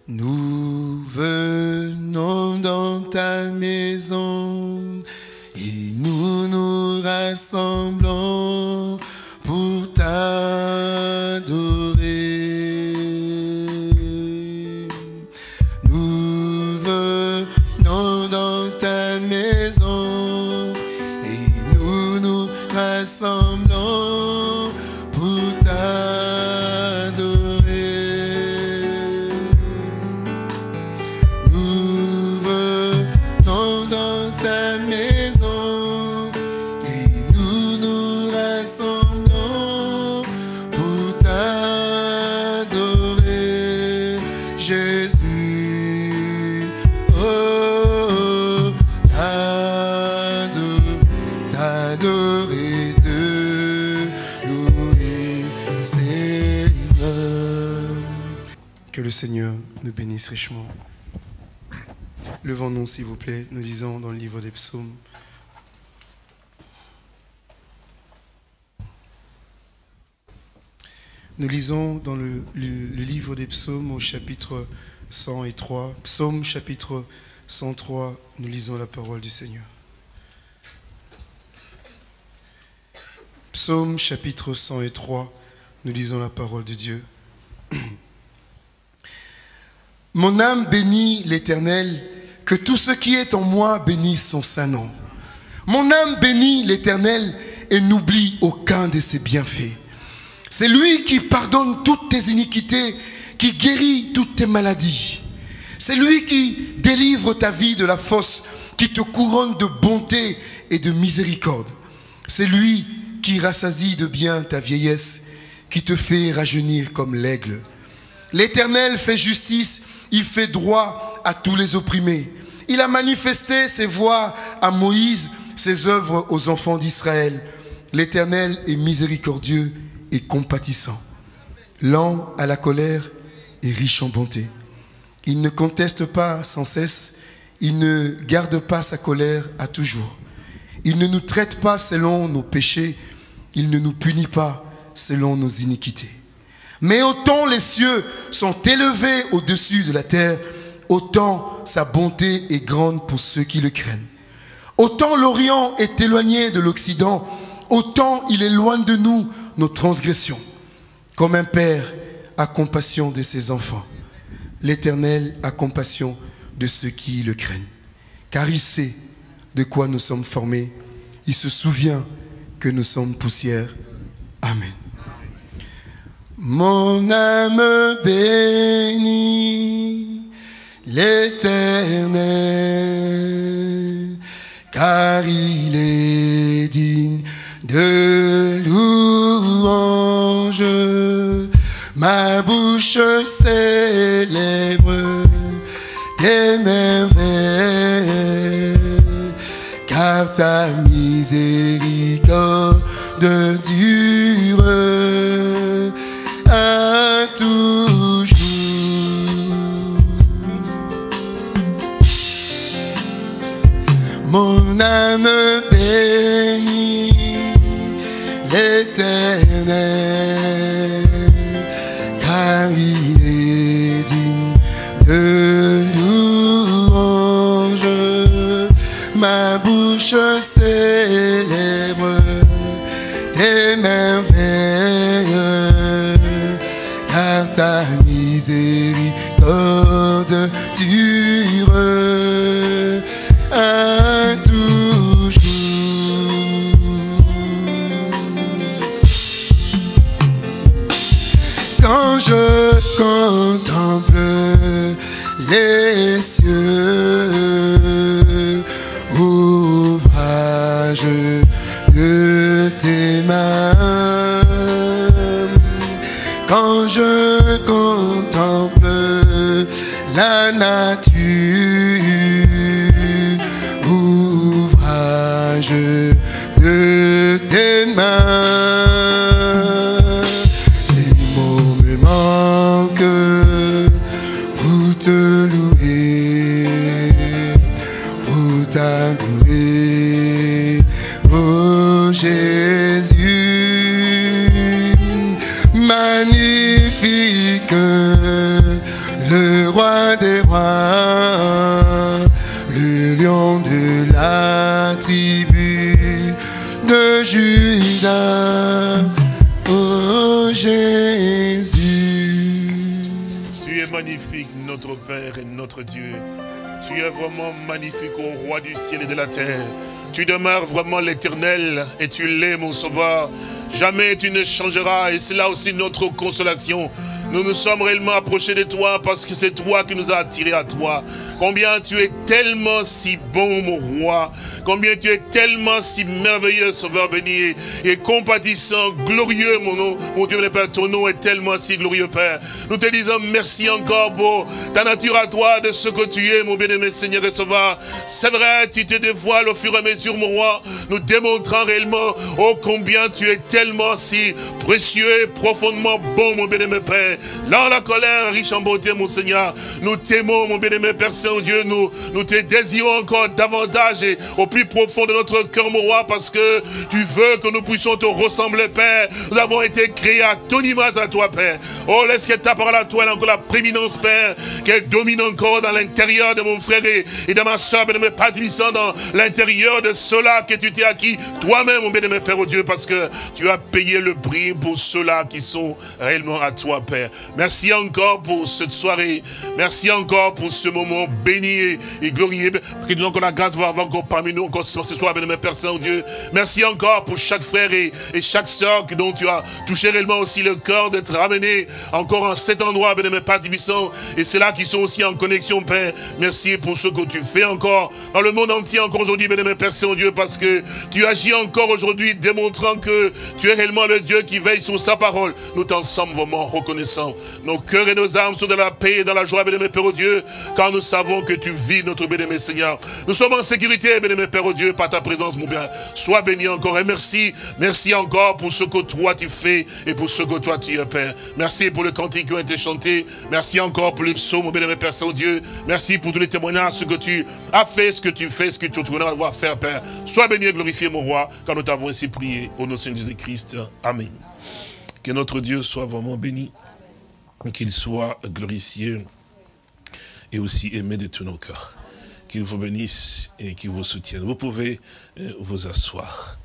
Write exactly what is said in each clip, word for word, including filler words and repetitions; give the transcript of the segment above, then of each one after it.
Nous venons dans ta maison et nous nous rassemblons pour t'adorer. Nous venons dans ta maison et nous nous rassemblons pour t'adorer. Nous venons dans ta maison et nous nous rassemblons pour t'adorer, Jésus. Oh, t'adorer, t'adorer, te louer, Seigneur. Que le Seigneur nous bénisse richement. Levons-nous, s'il vous plaît, nous lisons dans le livre des psaumes. Nous lisons dans le, le, le livre des psaumes au chapitre cent trois. Psaume chapitre cent trois, nous lisons la parole du Seigneur. Psaume chapitre cent trois, nous lisons la parole de Dieu. Mon âme bénit l'Éternel, que tout ce qui est en moi bénisse son saint nom. Mon âme bénit l'Éternel et n'oublie aucun de ses bienfaits. C'est lui qui pardonne toutes tes iniquités, qui guérit toutes tes maladies. C'est lui qui délivre ta vie de la fosse, qui te couronne de bonté et de miséricorde. C'est lui qui rassasie de bien ta vieillesse, qui te fait rajeunir comme l'aigle. L'Éternel fait justice, il fait droit à tous les opprimés. Il a manifesté ses voies à Moïse, ses œuvres aux enfants d'Israël. L'Éternel est miséricordieux et compatissant, lent à la colère et riche en bonté. Il ne conteste pas sans cesse, il ne garde pas sa colère à toujours. Il ne nous traite pas selon nos péchés, il ne nous punit pas selon nos iniquités. Mais autant les cieux sont élevés au-dessus de la terre, autant sa bonté est grande pour ceux qui le craignent. Autant l'Orient est éloigné de l'Occident, autant il éloigne de nous nos transgressions. Comme un père a compassion de ses enfants, l'Éternel a compassion de ceux qui le craignent. Car il sait de quoi nous sommes formés, il se souvient que nous sommes poussière. Amen. Mon âme bénit l'Éternel, car il est digne de louange. Ma bouche célèbre tes merveilles, car ta miséricorde dure à toujours. Mon âme bénit l'Éternel, car il est digne de louange. Ma bouche célèbre tes merveilles, car ta miséricorde dure à toujours. Quand je contemple les cieux, ouvrage de tes mains, quand je contemple la nature, ouvrage de tes mains, les mots me manquent pour te louer, pour t'adorer, oh Jésus, magnifique le roi roi, le lion de la tribu de Juda, oh Jésus. Tu es magnifique, notre Père et notre Dieu. Tu es vraiment magnifique, ô roi du ciel et de la terre. Tu demeures vraiment l'éternel et tu l'es, mon sauveur. Jamais tu ne changeras et c'est là aussi notre consolation. Nous nous sommes réellement approchés de toi parce que c'est toi qui nous as attirés à toi. Combien tu es tellement si bon, mon roi. Combien tu es tellement si merveilleux, sauveur béni et compatissant, glorieux, mon nom. Mon Dieu, mon Père, ton nom est tellement si glorieux, Père. Nous te disons merci encore pour ta nature à toi, de ce que tu es, mon bien-aimé Seigneur et Sauveur. C'est vrai, tu te dévoiles au fur et à mesure, mon roi, nous démontrant réellement, oh, combien tu es tellement si précieux et profondément bon, mon bien-aimé Père. Là, la colère, riche en beauté, mon Seigneur, nous t'aimons, mon bien-aimé Père Saint-Dieu, nous, nous te désirons encore davantage et au plus profond de notre cœur, mon roi, parce que tu veux que nous puissions te ressembler, Père. Nous avons été créés à ton image à toi, Père. Oh, laisse que ta parole à toi ait encore la prééminence, Père, qu'elle domine encore dans l'intérieur de mon frère et, et de ma soeur, bien-aimé Père Tibissant, dans l'intérieur de ceux-là que tu t'es acquis toi-même, mon bien-aimé Père, oh Dieu, parce que tu as payé le prix pour ceux-là qui sont réellement à toi, Père. Merci encore pour cette soirée. Merci encore pour ce moment béni et, et glorieux. Que nous avons encore la grâce de voir encore parmi nous encore ce soir, bien-aimé Père Saint-Dieu. Merci encore pour chaque frère et, et chaque sœur dont tu as touché réellement aussi le cœur d'être ramené encore en cet endroit, bien-aimé Père Tibissant. Et c'est là qui sont aussi en connexion, Père. Merci pour ce que tu fais encore dans le monde entier, encore aujourd'hui, bien-aimé Père Saint-Dieu, parce que tu agis encore aujourd'hui, démontrant que tu es réellement le Dieu qui veille sur sa parole. Nous t'en sommes vraiment reconnaissants. Nos cœurs et nos âmes sont dans la paix et dans la joie, bien-aimé Père, Dieu, car nous savons que tu vis, notre bien-aimé Seigneur. Nous sommes en sécurité, bien-aimé Père, Dieu, par ta présence, mon bien. Sois béni encore et merci. Merci encore pour ce que toi tu fais et pour ce que toi tu es, Père. Merci pour les cantiques qui ont été chantés. Merci encore pour les psaumes, mon bien-aimé Père Saint-Dieu. Merci pour tous les témoignages, ce que tu as fait, ce que tu fais, ce que tu vas devoir faire, Père. Sois béni et glorifié, mon roi, car nous t'avons ainsi prié au nom de Seigneur Jésus-Christ. Amen. Que notre Dieu soit vraiment béni, qu'il soit glorifié et aussi aimé de tous nos cœurs. Qu'il vous bénisse et qu'il vous soutienne. Vous pouvez euh, vous asseoir.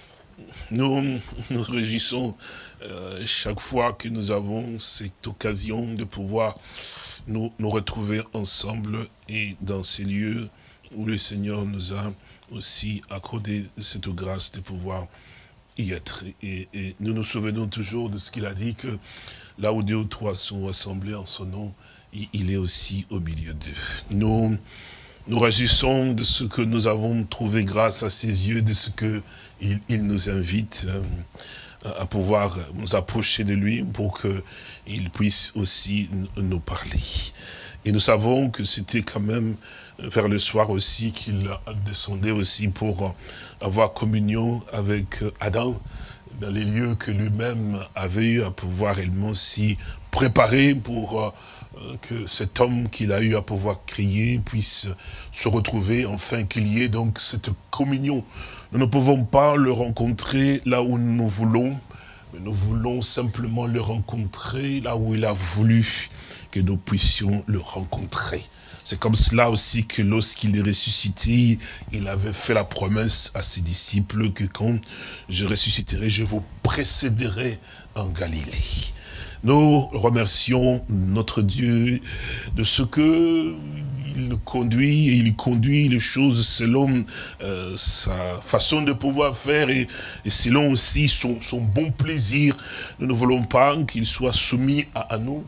Nous nous réjouissons euh, chaque fois que nous avons cette occasion de pouvoir nous, nous retrouver ensemble et dans ces lieux où le Seigneur nous a aussi accordé cette grâce de pouvoir y être. Et, et nous nous souvenons toujours de ce qu'il a dit, que là où deux ou trois sont assemblés en son nom, il, il est aussi au milieu d'eux. Nous nous réjouissons de ce que nous avons trouvé grâce à ses yeux, de ce que il, il nous invite euh, à pouvoir nous approcher de lui pour qu'il puisse aussi nous parler. Et nous savons que c'était quand même vers le soir aussi qu'il descendait aussi pour avoir communion avec Adam dans les lieux que lui-même avait eu à pouvoir réellement aussi préparer pour que cet homme qu'il a eu à pouvoir créer puisse se retrouver, enfin qu'il y ait donc cette communion. Nous ne pouvons pas le rencontrer là où nous voulons, mais nous voulons simplement le rencontrer là où il a voulu que nous puissions le rencontrer. C'est comme cela aussi que lorsqu'il est ressuscité, il avait fait la promesse à ses disciples que quand je ressusciterai, je vous précéderai en Galilée. Nous remercions notre Dieu de ce que il conduit, et il conduit les choses selon euh, sa façon de pouvoir faire et, et selon aussi son, son bon plaisir. Nous ne voulons pas qu'il soit soumis à, à nous,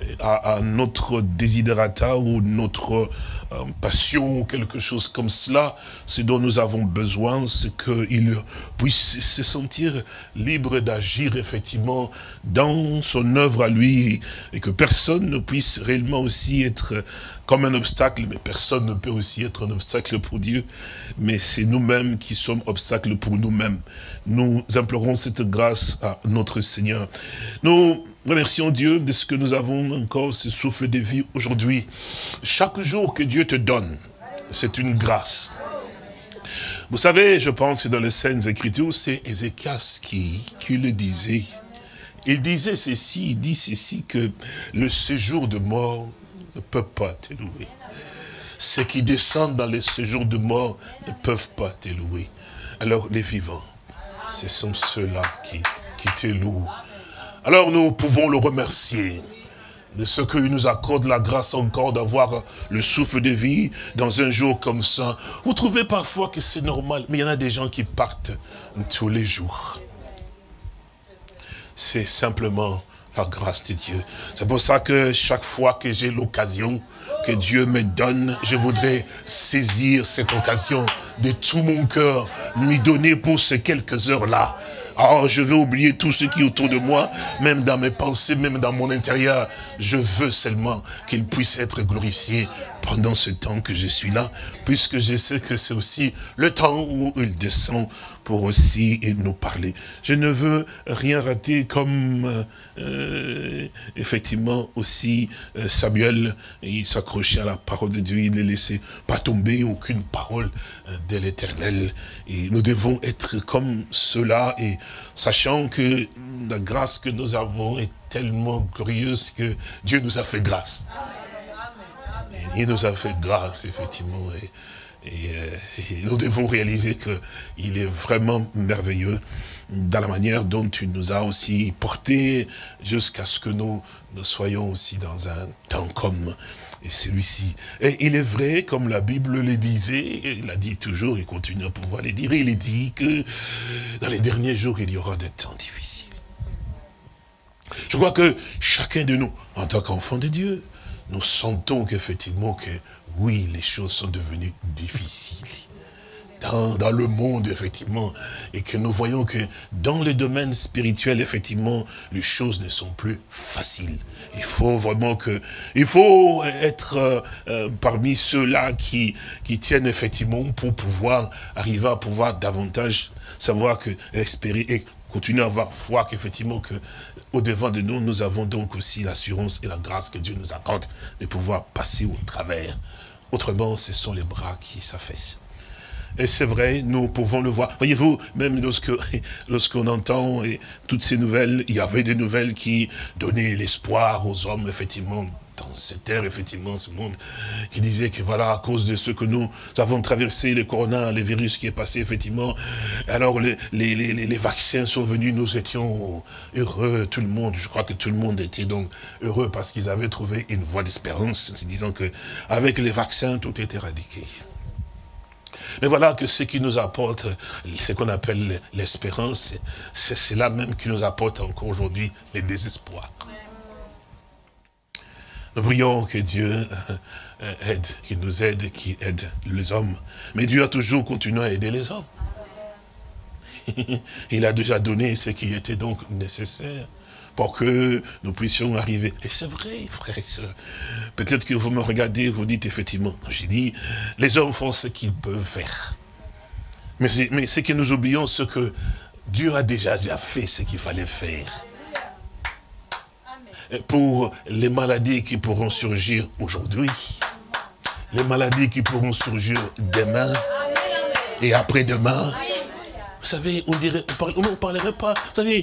à, à notre desiderata ou notre euh, passion ou quelque chose comme cela. Ce dont nous avons besoin, c'est qu'il puisse se sentir libre d'agir effectivement dans son œuvre à lui et que personne ne puisse réellement aussi être comme un obstacle, mais personne ne peut aussi être un obstacle pour Dieu, mais c'est nous-mêmes qui sommes obstacles pour nous-mêmes. Nous implorons cette grâce à notre Seigneur. Nous remercions Dieu de ce que nous avons encore, ce souffle de vie aujourd'hui. Chaque jour que Dieu te donne, c'est une grâce. Vous savez, je pense que dans les Saintes Écritures, c'est Ézéchias qui, qui le disait. Il disait ceci, il dit ceci, que le séjour de mort ne peuvent pas te louer. Ceux qui descendent dans les séjours de mort ne peuvent pas te louer. Alors les vivants, ce sont ceux-là qui, qui te louent. Alors nous pouvons le remercier de ce qu'il nous accorde la grâce encore d'avoir le souffle de vie dans un jour comme ça. Vous trouvez parfois que c'est normal, mais il y en a des gens qui partent tous les jours. C'est simplement la grâce de Dieu. C'est pour ça que chaque fois que j'ai l'occasion que Dieu me donne, je voudrais saisir cette occasion de tout mon cœur, lui donner pour ces quelques heures-là. Alors, je veux oublier tout ce qui est autour de moi, même dans mes pensées, même dans mon intérieur. Je veux seulement qu'il puisse être glorifié pendant ce temps que je suis là, puisque je sais que c'est aussi le temps où il descend pour aussi nous parler. Je ne veux rien rater comme, euh, effectivement, aussi euh, Samuel, il s'accrochait à la parole de Dieu, il ne laissait pas tomber aucune parole euh, de l'Éternel. Et nous devons être comme cela, et sachant que la grâce que nous avons est tellement glorieuse que Dieu nous a fait grâce. Et il nous a fait grâce, effectivement. Et, Et, euh, et nous devons réaliser qu'il est vraiment merveilleux dans la manière dont il nous a aussi portés jusqu'à ce que nous, nous soyons aussi dans un temps comme celui-ci. Et il est vrai, comme la Bible le disait, il l'a dit toujours, il continue à pouvoir le dire, il est dit que dans les derniers jours, il y aura des temps difficiles. Je crois que chacun de nous, en tant qu'enfant de Dieu, nous sentons qu'effectivement que oui, les choses sont devenues difficiles dans, dans le monde, effectivement, et que nous voyons que dans le domaine spirituel, effectivement, les choses ne sont plus faciles. Il faut vraiment que, il faut être euh, euh, parmi ceux-là qui, qui tiennent effectivement pour pouvoir arriver à pouvoir davantage savoir que, espérer et continuer à avoir foi qu'effectivement que au-devant de nous, nous avons donc aussi l'assurance et la grâce que Dieu nous accorde de pouvoir passer au travers. Autrement, ce sont les bras qui s'affaissent. Et c'est vrai, nous pouvons le voir. Voyez-vous, même lorsque lorsqu'on entend et toutes ces nouvelles, il y avait des nouvelles qui donnaient l'espoir aux hommes, effectivement, dans cette terre, effectivement, ce monde, qui disait que voilà, à cause de ce que nous avons traversé, le corona, le virus qui est passé, effectivement, alors les, les, les, les vaccins sont venus, nous étions heureux, tout le monde, je crois que tout le monde était donc heureux parce qu'ils avaient trouvé une voie d'espérance, se disant que avec les vaccins, tout est éradiqué. Mais voilà que ce qui nous apporte, ce qu'on appelle l'espérance, c'est cela même qui nous apporte encore aujourd'hui le désespoir. Nous prions que Dieu aide, qu'il nous aide, qu'il aide les hommes. Mais Dieu a toujours continué à aider les hommes. Il a déjà donné ce qui était donc nécessaire pour que nous puissions arriver. Et c'est vrai, frères et sœurs. Peut-être que vous me regardez, vous dites effectivement, j'ai dit, les hommes font ce qu'ils peuvent faire. Mais c'est mais que nous oublions ce que Dieu a déjà, déjà fait, ce qu'il fallait faire. Pour les maladies qui pourront surgir aujourd'hui, les maladies qui pourront surgir demain et après-demain. Vous savez, on dirait, on ne parlerait pas, vous savez,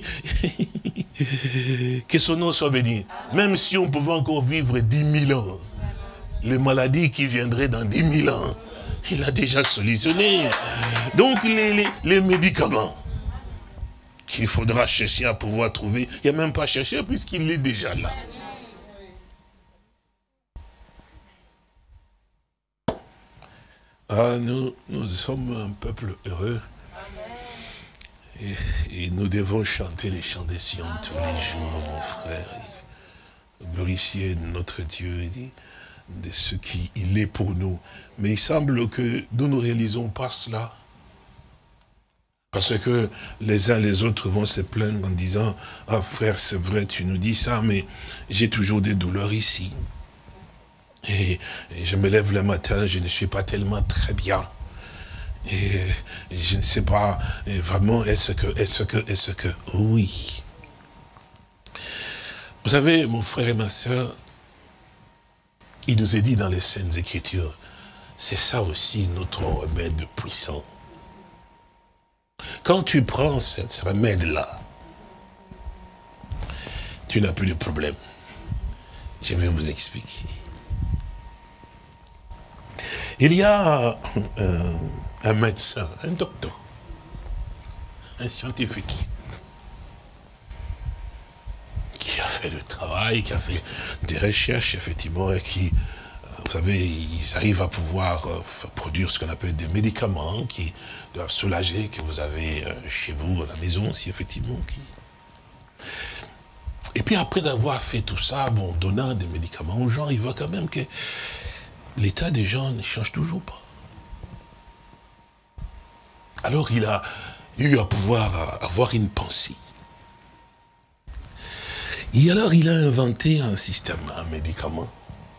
que son nom soit béni. Même si on pouvait encore vivre dix mille ans, les maladies qui viendraient dans dix mille ans, il a déjà solutionné. Donc les, les, les médicaments qu'il faudra chercher à pouvoir trouver, il n'y a même pas à chercher puisqu'il est déjà là. Ah, nous, nous sommes un peuple heureux. Et, et nous devons chanter les chants des Sion tous les jours, mon frère. Glorifier notre Dieu de ce qu'il est pour nous. Mais il semble que nous ne réalisons pas cela. Parce que les uns les autres vont se plaindre en disant, ah frère, c'est vrai, tu nous dis ça, mais j'ai toujours des douleurs ici. Et, et je me lève le matin, je ne suis pas tellement très bien. Et je ne sais pas vraiment, est-ce que, est-ce que, est-ce que, oui. Vous savez, mon frère et ma soeur, il nous est dit dans les Saintes Écritures, c'est ça aussi notre remède puissant. Quand tu prends ce remède-là, tu n'as plus de problème. Je vais vous expliquer. Il y a euh, un médecin, un docteur, un scientifique, qui a fait le travail, qui a fait des recherches, effectivement, et qui, vous savez, ils arrivent à pouvoir euh, produire ce qu'on appelle des médicaments qui doivent soulager, que vous avez euh, chez vous, à la maison aussi, effectivement. Qui... Et puis après avoir fait tout ça, bon, donnant des médicaments aux gens, il voit quand même que l'état des gens ne change toujours pas. Alors il a eu à pouvoir avoir une pensée. Et alors il a inventé un système, un médicament.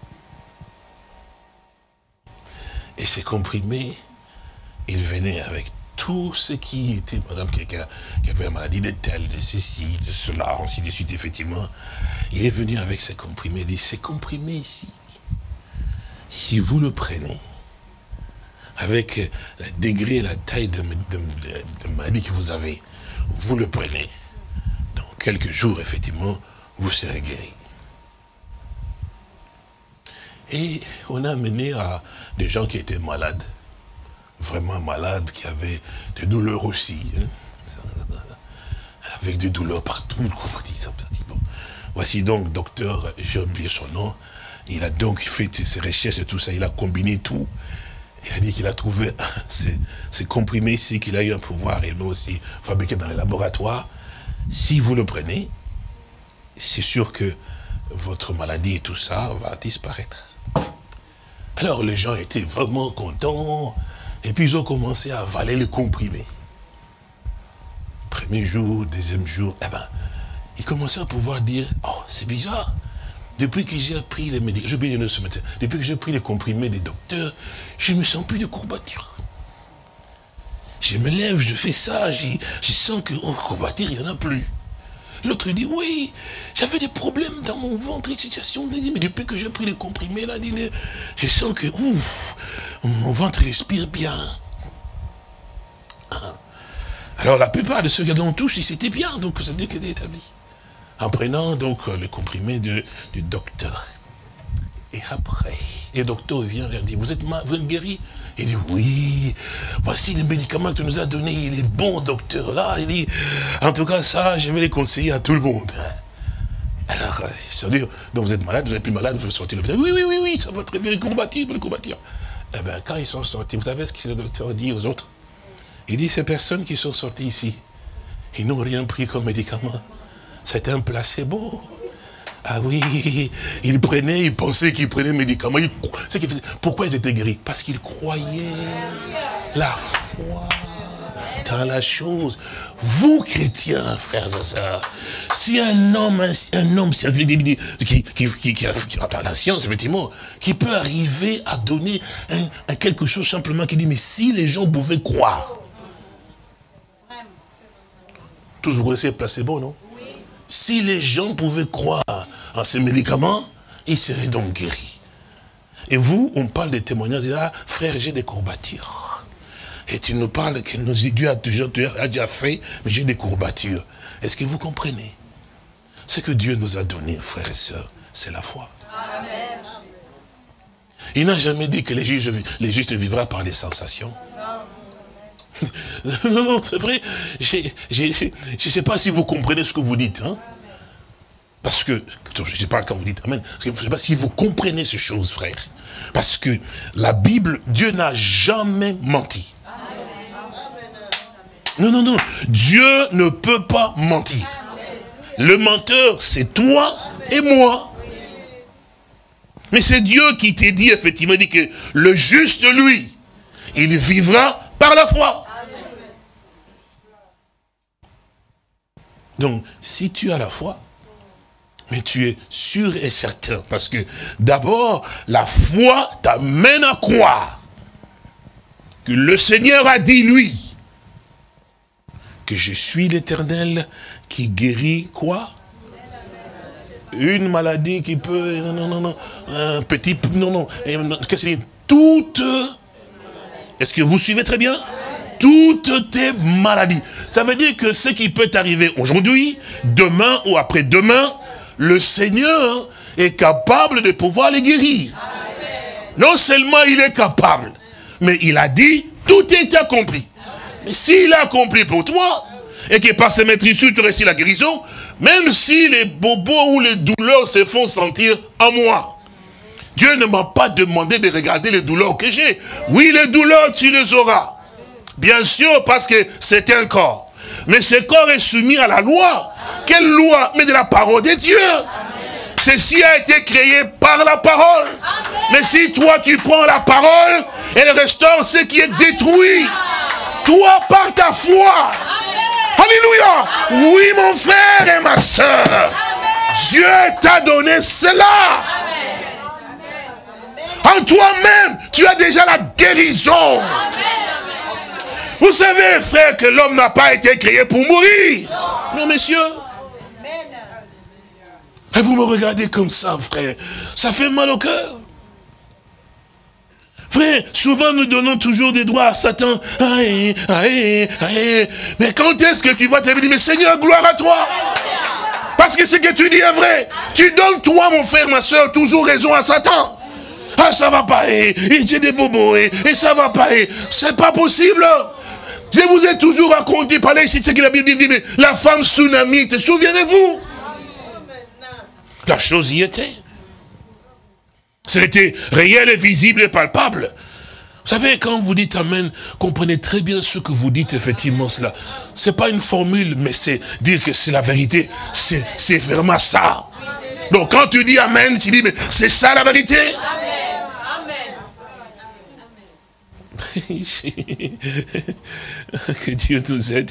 Et ces comprimés, il venait avec tout ce qui était, par exemple, quelqu'un qui avait une maladie de tel, de ceci, de cela, ainsi de suite, effectivement. Il est venu avec ces comprimés, il dit, ces comprimés ici, si vous le prenez, avec le degré et la taille de, de, de, de maladie que vous avez, vous le prenez, dans quelques jours, effectivement, vous serez guéri. Et on a amené à des gens qui étaient malades, vraiment malades, qui avaient des douleurs aussi, hein, avec des douleurs partout. Bon. Voici donc, docteur, j'ai oublié son nom, il a donc fait ses recherches et tout ça, il a combiné tout. Il a dit qu'il a trouvé ces, ces comprimés ici, qu'il a eu un pouvoir, et aussi fabriqués dans les laboratoires. Si vous le prenez, c'est sûr que votre maladie et tout ça va disparaître. Alors les gens étaient vraiment contents, et puis ils ont commencé à avaler les comprimés. Premier jour, deuxième jour, eh ben, ils commençaient à pouvoir dire, oh, c'est bizarre. Depuis que j'ai pris les médicaments, j'ai oublié de ce médecin, depuis que j'ai pris les comprimés des docteurs, je ne me sens plus de courbature. Je me lève, je fais ça, je sens que, oh, courbature, il n'y en a plus. L'autre dit, oui, j'avais des problèmes dans mon ventre, situation, mais depuis que j'ai pris les comprimés, là, je sens que, ouf, mon ventre respire bien. Alors la plupart de ceux qui l'ont tous, c'était bien, donc ça dit que c'était établi. En prenant donc le comprimé de, du docteur. Et après, le docteur vient leur dire, vous êtes, vous êtes guéri? Il dit, oui, voici les médicaments que tu nous as donnés, il est bon, docteur. Là, il dit, en tout cas, ça, je vais les conseiller à tout le monde. Alors, ils se disent, donc vous êtes malade, vous n'êtes plus malade, vous pouvez sortir de l'hôpital. Oui, oui, oui, oui, ça va très bien, combattre, le combattre. Eh bien, quand ils sont sortis, vous savez ce que le docteur dit aux autres? Il dit, ces personnes qui sont sorties ici, ils n'ont rien pris comme médicament. C'était un placebo. Ah oui, ils prenaient, ils pensaient qu'ils prenaient des médicaments. Ils, ce qu'ils faisaient. Pourquoi ils étaient guéris? Parce qu'ils croyaient la foi dans la chose. Vous, chrétiens, frères et sœurs, si un homme, un, un homme qui, qui, qui, qui a dans la science, effectivement, qui peut arriver à donner un, un quelque chose simplement qui dit, mais si les gens pouvaient croire. Tous vous connaissez le placebo, non? Si les gens pouvaient croire en ces médicaments, ils seraient donc guéris. Et vous, on parle des témoignages, ah, frère, j'ai des courbatures. Et tu nous parles que Dieu a déjà, Dieu a déjà fait, mais j'ai des courbatures. Est-ce que vous comprenez? Ce que Dieu nous a donné, frères et sœurs, c'est la foi. Amen. Il n'a jamais dit que les justes, les justes vivront par les sensations. Non, non, c'est vrai, je ne sais pas si vous comprenez ce que vous dites. Hein? Parce que, je parle quand vous dites Amen, parce que je ne sais pas si vous comprenez ces choses, frère. Parce que la Bible, Dieu n'a jamais menti. Non, non, non, Dieu ne peut pas mentir. Le menteur, c'est toi et moi. Mais c'est Dieu qui t'a dit, effectivement, dit que le juste, lui, il vivra par la foi. Donc, si tu as la foi, mais tu es sûr et certain, parce que d'abord, la foi t'amène à croire que le Seigneur a dit, lui, que je suis l'Éternel qui guérit quoi? Une maladie qui peut, non, non, non, un petit, non, non, qu'est-ce que c'est? Toute, est-ce que vous suivez très bien? Toutes tes maladies. Ça veut dire que ce qui peut arriver aujourd'hui, demain ou après-demain, le Seigneur est capable de pouvoir les guérir. Non seulement il est capable, mais il a dit, tout est accompli. Mais s'il a accompli pour toi, et que par ses maîtrisures tu réussis la guérison, même si les bobos ou les douleurs se font sentir en moi, Dieu ne m'a pas demandé de regarder les douleurs que j'ai. Oui, les douleurs, tu les auras. Bien sûr, parce que c'est un corps. Mais ce corps est soumis à la loi. Quelle loi? Mais de la parole de Dieu. Ceci a été créé par la parole. Mais si toi tu prends la parole, elle restaure ce qui est détruit. Toi par ta foi. Alléluia. Oui mon frère et ma soeur. Dieu t'a donné cela. En toi-même, tu as déjà la guérison. Vous savez, frère, que l'homme n'a pas été créé pour mourir. Non, messieurs. Et vous me regardez comme ça, frère. Ça fait mal au cœur. Frère, souvent nous donnons toujours des droits à Satan. Aïe, aïe, aïe. Mais quand est-ce que tu vas te dire, mais Seigneur, gloire à toi. Parce que ce que tu dis est vrai. Tu donnes, toi, mon frère, ma soeur, toujours raison à Satan. Ah, ça va pas, et, et j'ai des bobos, et, et ça va pas, et c'est pas possible. Je vous ai toujours raconté, parlé ici de ce que la Bible dit, mais la femme tsunami, te souvenez-vous? La chose y était. C'était réel et visible et palpable. Vous savez, quand vous dites Amen, comprenez très bien ce que vous dites, effectivement, cela. C'est pas une formule, mais c'est dire que c'est la vérité. C'est vraiment ça. Donc quand tu dis Amen, tu dis, mais c'est ça la vérité? Que Dieu nous aide.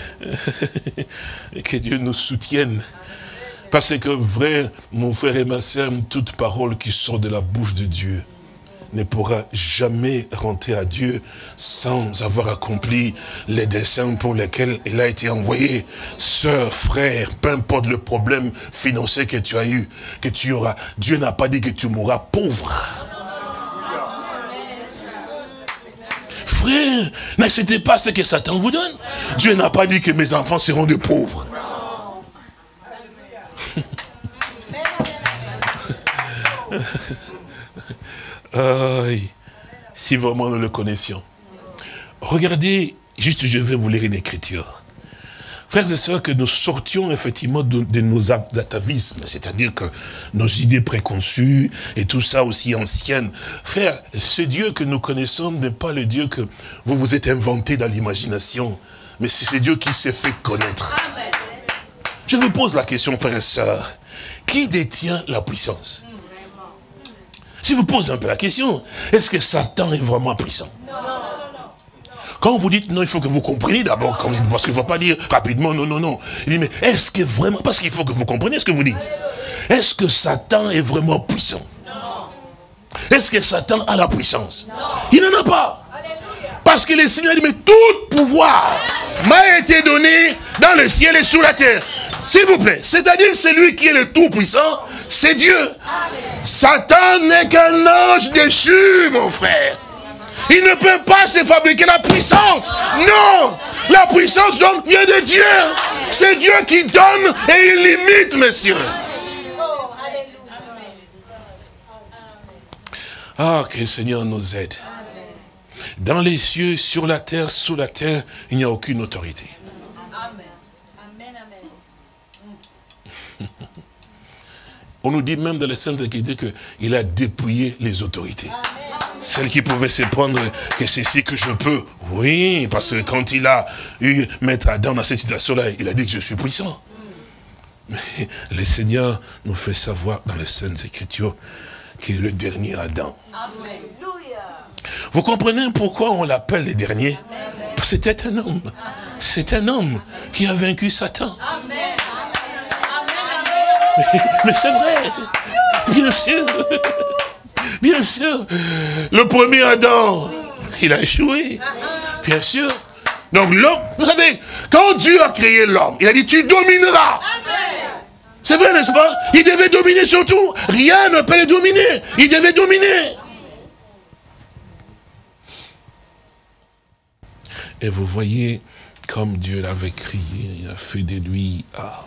Que Dieu nous soutienne. Parce que vrai, mon frère et ma sœur, toute parole qui sort de la bouche de Dieu ne pourra jamais rentrer à Dieu sans avoir accompli les desseins pour lesquels il a été envoyé. Sœur, frère, peu importe le problème financier que tu as eu, que tu auras, Dieu n'a pas dit que tu mourras pauvre. Frère, n'acceptez pas ce que Satan vous donne. Dieu n'a pas dit que mes enfants seront des pauvres. Aïe, si vraiment nous le connaissions. Regardez, juste je vais vous lire une écriture. Frères et sœurs, que nous sortions effectivement de, de nos atavismes, c'est-à-dire que nos idées préconçues et tout ça aussi anciennes. Frère, ce Dieu que nous connaissons n'est pas le Dieu que vous vous êtes inventé dans l'imagination, mais c'est ce Dieu qui s'est fait connaître. Je vous pose la question, frères et sœurs, qui détient la puissance? Si vous posez un peu la question, est-ce que Satan est vraiment puissant? Non. Quand vous dites non, il faut que vous compreniez d'abord, parce qu'il ne faut pas dire rapidement non, non, non. Il dit, mais est-ce que vraiment, parce qu'il faut que vous compreniez ce que vous dites. Est-ce que Satan est vraiment puissant? Non. Est-ce que Satan a la puissance? Non. Il n'en a pas. Parce que le Seigneur dit, mais tout pouvoir m'a été donné dans le ciel et sous la terre. S'il vous plaît, c'est-à-dire celui qui est le tout-puissant, c'est Dieu. Satan n'est qu'un ange déchu, mon frère. Il ne peut pas se fabriquer la puissance. Non, la puissance donc vient de Dieu. C'est Dieu qui donne et il limite, messieurs. Ah, que le Seigneur nous aide. Dans les cieux, sur la terre, sous la terre, il n'y a aucune autorité. On nous dit même dans les Saintes Écritures qu'il a dépouillé les autorités. Celles qui pouvaient se prendre que c'est ci que je peux. Oui, parce que quand il a eu Maître Adam dans cette situation-là, il a dit que je suis puissant. Mais le Seigneur nous fait savoir dans les Saintes Écritures qu'il est le dernier Adam. Amen. Vous comprenez pourquoi on l'appelle le dernier? C'était un homme. C'est un homme qui a vaincu Satan. Amen. Mais, mais c'est vrai, bien sûr, bien sûr. Le premier Adam, il a échoué, bien sûr. Donc l'homme, vous savez, quand Dieu a créé l'homme, il a dit tu domineras. C'est vrai, n'est-ce pas? Il devait dominer surtout. Rien ne peut le dominer. Il devait dominer. Et vous voyez, comme Dieu l'avait créé, il a fait de lui ah,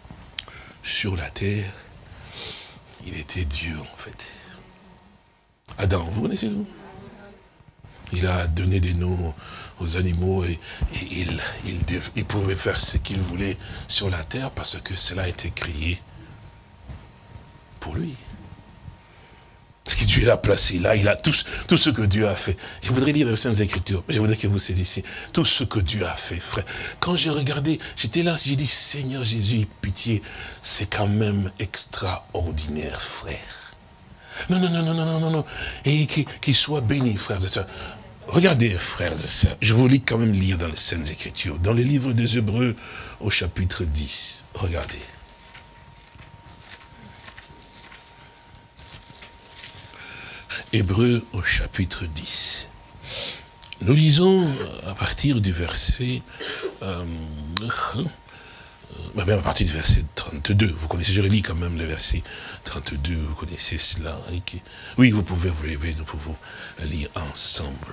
sur la terre. Il était Dieu, en fait. Adam, vous connaissez vous? Il a donné des noms aux animaux et, et il, il, dev, il pouvait faire ce qu'il voulait sur la terre parce que cela a été créé pour lui. Ce que Dieu l'a placé là, il a tout, tout ce que Dieu a fait. Je voudrais lire les Saintes Écritures, mais je voudrais que vous saisissiez tout ce que Dieu a fait, frère. Quand j'ai regardé, j'étais là, j'ai dit, Seigneur Jésus, pitié, c'est quand même extraordinaire, frère. Non, non, non, non, non, non, non, et qu'il qu'il soit béni, frères et sœurs. Regardez, frères et sœurs, je vous lis quand même lire dans les Saintes Écritures, dans le livre des Hébreux, au chapitre dix, regardez. Hébreux au chapitre dix. Nous lisons à partir du verset, euh, euh, même à partir du verset trente-deux. Vous connaissez, je relis quand même le verset trente-deux, vous connaissez cela. Hein, qui, oui, vous pouvez vous lever, nous pouvons lire ensemble.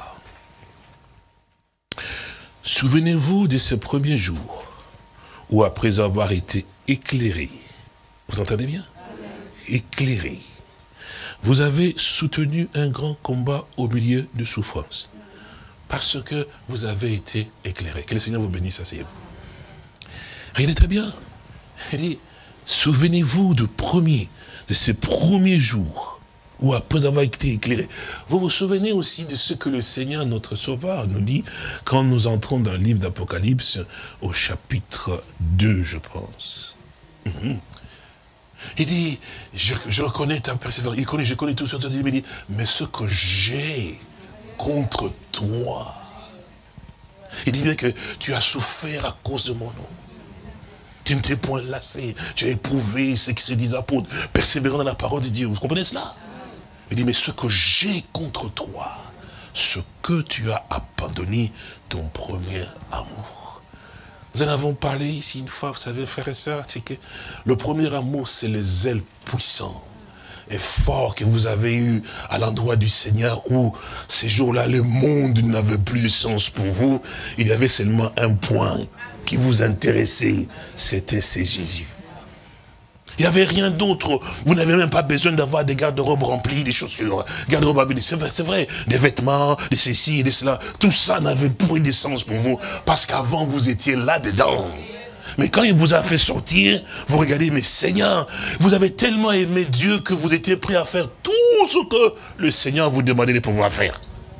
Souvenez-vous de ces premiers jours où après avoir été éclairés, vous entendez bien? Éclairés. Vous avez soutenu un grand combat au milieu de souffrances. Parce que vous avez été éclairés. Que le Seigneur vous bénisse, asseyez-vous. Regardez très bien. Il dit, souvenez-vous de, premier, de ces premiers jours où après avoir été éclairés. Vous vous souvenez aussi de ce que le Seigneur, notre Sauveur, nous dit quand nous entrons dans le livre d'Apocalypse au chapitre deux, je pense. Mm-hmm. Il dit, je, je reconnais ta persévérance, il connaît, je connais tout ça, il me dit, mais ce que j'ai contre toi, il dit bien que tu as souffert à cause de mon nom. Tu ne t'es point lassé, tu as éprouvé ce qui se dit apôtres, persévérant dans la parole de Dieu. Vous comprenez cela? Il dit, mais ce que j'ai contre toi, ce que tu as abandonné ton premier amour. Nous en avons parlé ici une fois, vous savez, frères et sœurs, c'est que le premier amour, c'est les zèles puissants et forts que vous avez eu à l'endroit du Seigneur où ces jours-là, le monde n'avait plus de sens pour vous. Il y avait seulement un point qui vous intéressait, c'était c'est Jésus. Il n'y avait rien d'autre. Vous n'avez même pas besoin d'avoir des garde-robes remplis, des chaussures, garde-robes remplis. C'est vrai, c'est vrai, des vêtements, des ceci, des cela. Tout ça n'avait plus de sens pour vous. Parce qu'avant, vous étiez là-dedans. Mais quand il vous a fait sortir, vous regardez, mais Seigneur, vous avez tellement aimé Dieu que vous étiez prêt à faire tout ce que le Seigneur vous demandait de pouvoir faire.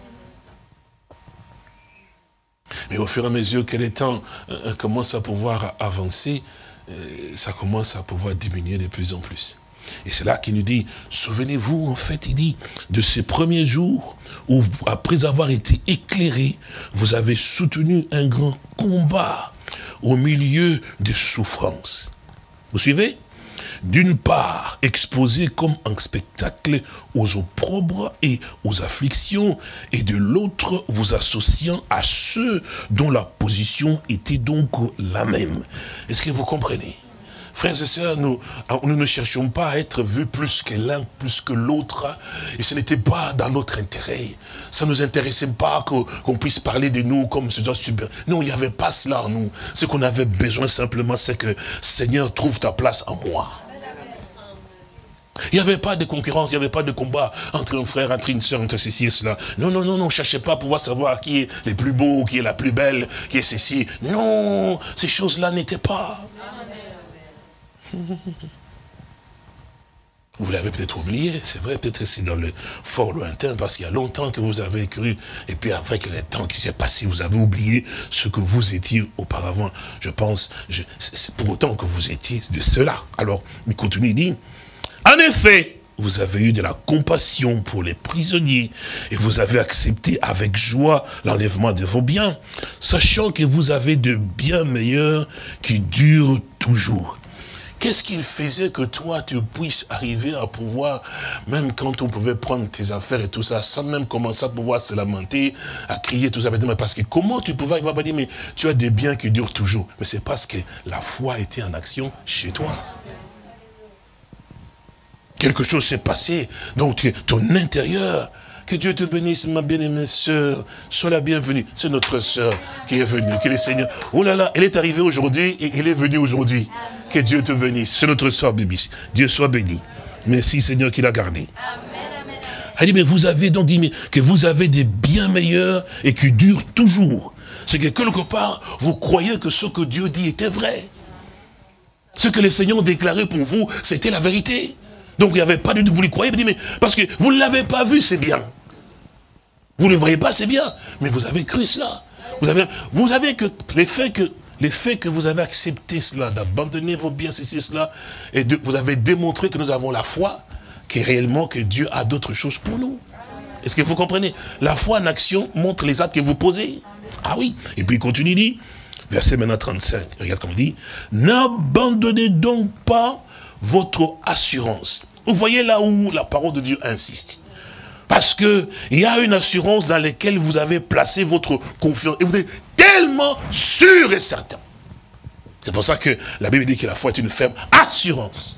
Mais au fur et à mesure que le temps euh, commence à pouvoir avancer, ça commence à pouvoir diminuer de plus en plus. Et c'est là qu'il nous dit, souvenez-vous, en fait, il dit, de ces premiers jours où, après avoir été éclairés, vous avez soutenu un grand combat au milieu des souffrances. Vous suivez? D'une part, exposé comme un spectacle aux opprobres et aux afflictions, et de l'autre, vous associant à ceux dont la position était donc la même. Est-ce que vous comprenez? Frères et sœurs, nous, nous ne cherchions pas à être vus plus que l'un, plus que l'autre, et ce n'était pas dans notre intérêt. Ça ne nous intéressait pas qu'on qu'on puisse parler de nous comme ce genre super. Non, il n'y avait pas cela en nous. Ce qu'on avait besoin simplement, c'est que Seigneur, trouve ta place en moi. Il n'y avait pas de concurrence, il n'y avait pas de combat entre un frère, entre une soeur, entre ceci et cela. Non, non, non, non, on ne cherchait pas à pouvoir savoir qui est le plus beau, qui est la plus belle, qui est ceci. Non, ces choses-là n'étaient pas. Vous l'avez peut-être oublié, c'est vrai, peut-être c'est dans le fort lointain, parce qu'il y a longtemps que vous avez cru, et puis avec le temps qui s'est passé, vous avez oublié ce que vous étiez auparavant. Je pense, c'est pour autant que vous étiez de cela. Alors, il continue, il dit, en effet, vous avez eu de la compassion pour les prisonniers et vous avez accepté avec joie l'enlèvement de vos biens, sachant que vous avez de biens meilleurs qui durent toujours. Qu'est-ce qu'il faisait que toi, tu puisses arriver à pouvoir, même quand on pouvait prendre tes affaires et tout ça, sans même commencer à pouvoir se lamenter, à crier, tout ça, parce que comment tu pouvais arriver à dire, mais tu as des biens qui durent toujours. Mais c'est parce que la foi était en action chez toi. Quelque chose s'est passé, donc ton intérieur, que Dieu te bénisse, ma bien-aimée sœur, sois la bienvenue. C'est notre sœur qui est venue, que le Seigneur, oh là là, elle est arrivée aujourd'hui et elle est venue aujourd'hui. Que Dieu te bénisse, c'est notre sœur, bébé. Dieu soit béni. Merci Seigneur qui l'a gardé. Elle dit, mais vous avez donc dit mais, que vous avez des biens meilleurs et qui durent toujours. C'est que quelque part, vous croyez que ce que Dieu dit était vrai. Ce que les Seigneurs ont déclaré pour vous, c'était la vérité. Donc il n'y avait pas de doute, vous le croyez, mais parce que vous ne l'avez pas vu, c'est bien. Vous ne le voyez pas, c'est bien. Mais vous avez cru cela. Vous avez, vous avez que les faits que les faits que vous avez accepté cela, d'abandonner vos biens, ceci, cela, et de, vous avez démontré que nous avons la foi, que réellement que Dieu a d'autres choses pour nous. Est-ce que vous comprenez? La foi en action montre les actes que vous posez. Ah oui. Et puis il continue, il dit, verset maintenant trente-cinq, regarde comme il dit, n'abandonnez donc pas votre assurance. Vous voyez là où la parole de Dieu insiste. Parce que il y a une assurance dans laquelle vous avez placé votre confiance. Et vous êtes tellement sûr et certain. C'est pour ça que la Bible dit que la foi est une ferme assurance.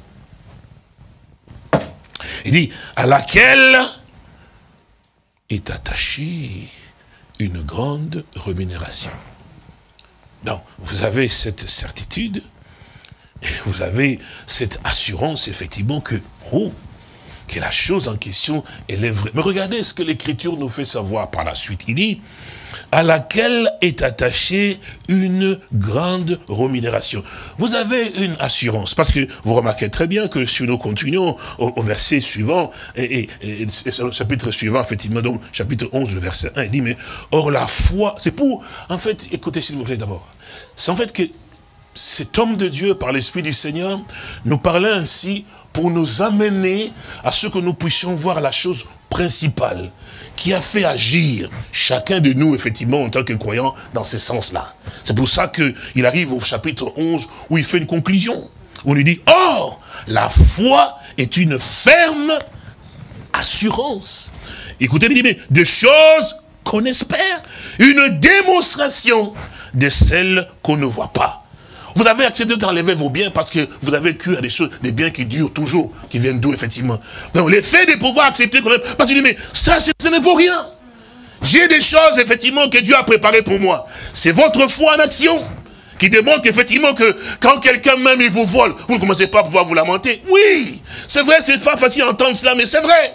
Il dit, à laquelle est attachée une grande rémunération. Donc, vous avez cette certitude, et vous avez cette assurance, effectivement, que, oh, que la chose en question, elle est vraie. Mais regardez ce que l'Écriture nous fait savoir par la suite. Il dit, à laquelle est attachée une grande rémunération. Vous avez une assurance, parce que vous remarquez très bien que si nous continuons au, au verset suivant, et, et, et, et le chapitre suivant, effectivement, donc chapitre onze, le verset un, il dit, mais or la foi, c'est pour, en fait, écoutez s'il vous plaît d'abord, c'est en fait que cet homme de Dieu, par l'Esprit du Seigneur, nous parlait ainsi pour nous amener à ce que nous puissions voir la chose principale qui a fait agir chacun de nous, effectivement, en tant que croyants, dans ce sens-là. C'est pour ça qu'il arrive au chapitre onze, où il fait une conclusion, où il dit, or, la foi est une ferme assurance. Écoutez, il dit, mais de choses qu'on espère, une démonstration de celles qu'on ne voit pas. Vous avez accepté d'enlever vos biens parce que vous avez cru à des choses, des biens qui durent toujours, qui viennent d'où, effectivement. Donc, le fait de pouvoir accepter, parce qu'il dit, mais ça, ça ne vaut rien. J'ai des choses, effectivement, que Dieu a préparées pour moi. C'est votre foi en action qui démontre, effectivement, que quand quelqu'un même, il vous vole, vous ne commencez pas à pouvoir vous lamenter. Oui, c'est vrai, c'est pas facile d'entendre cela, mais c'est vrai.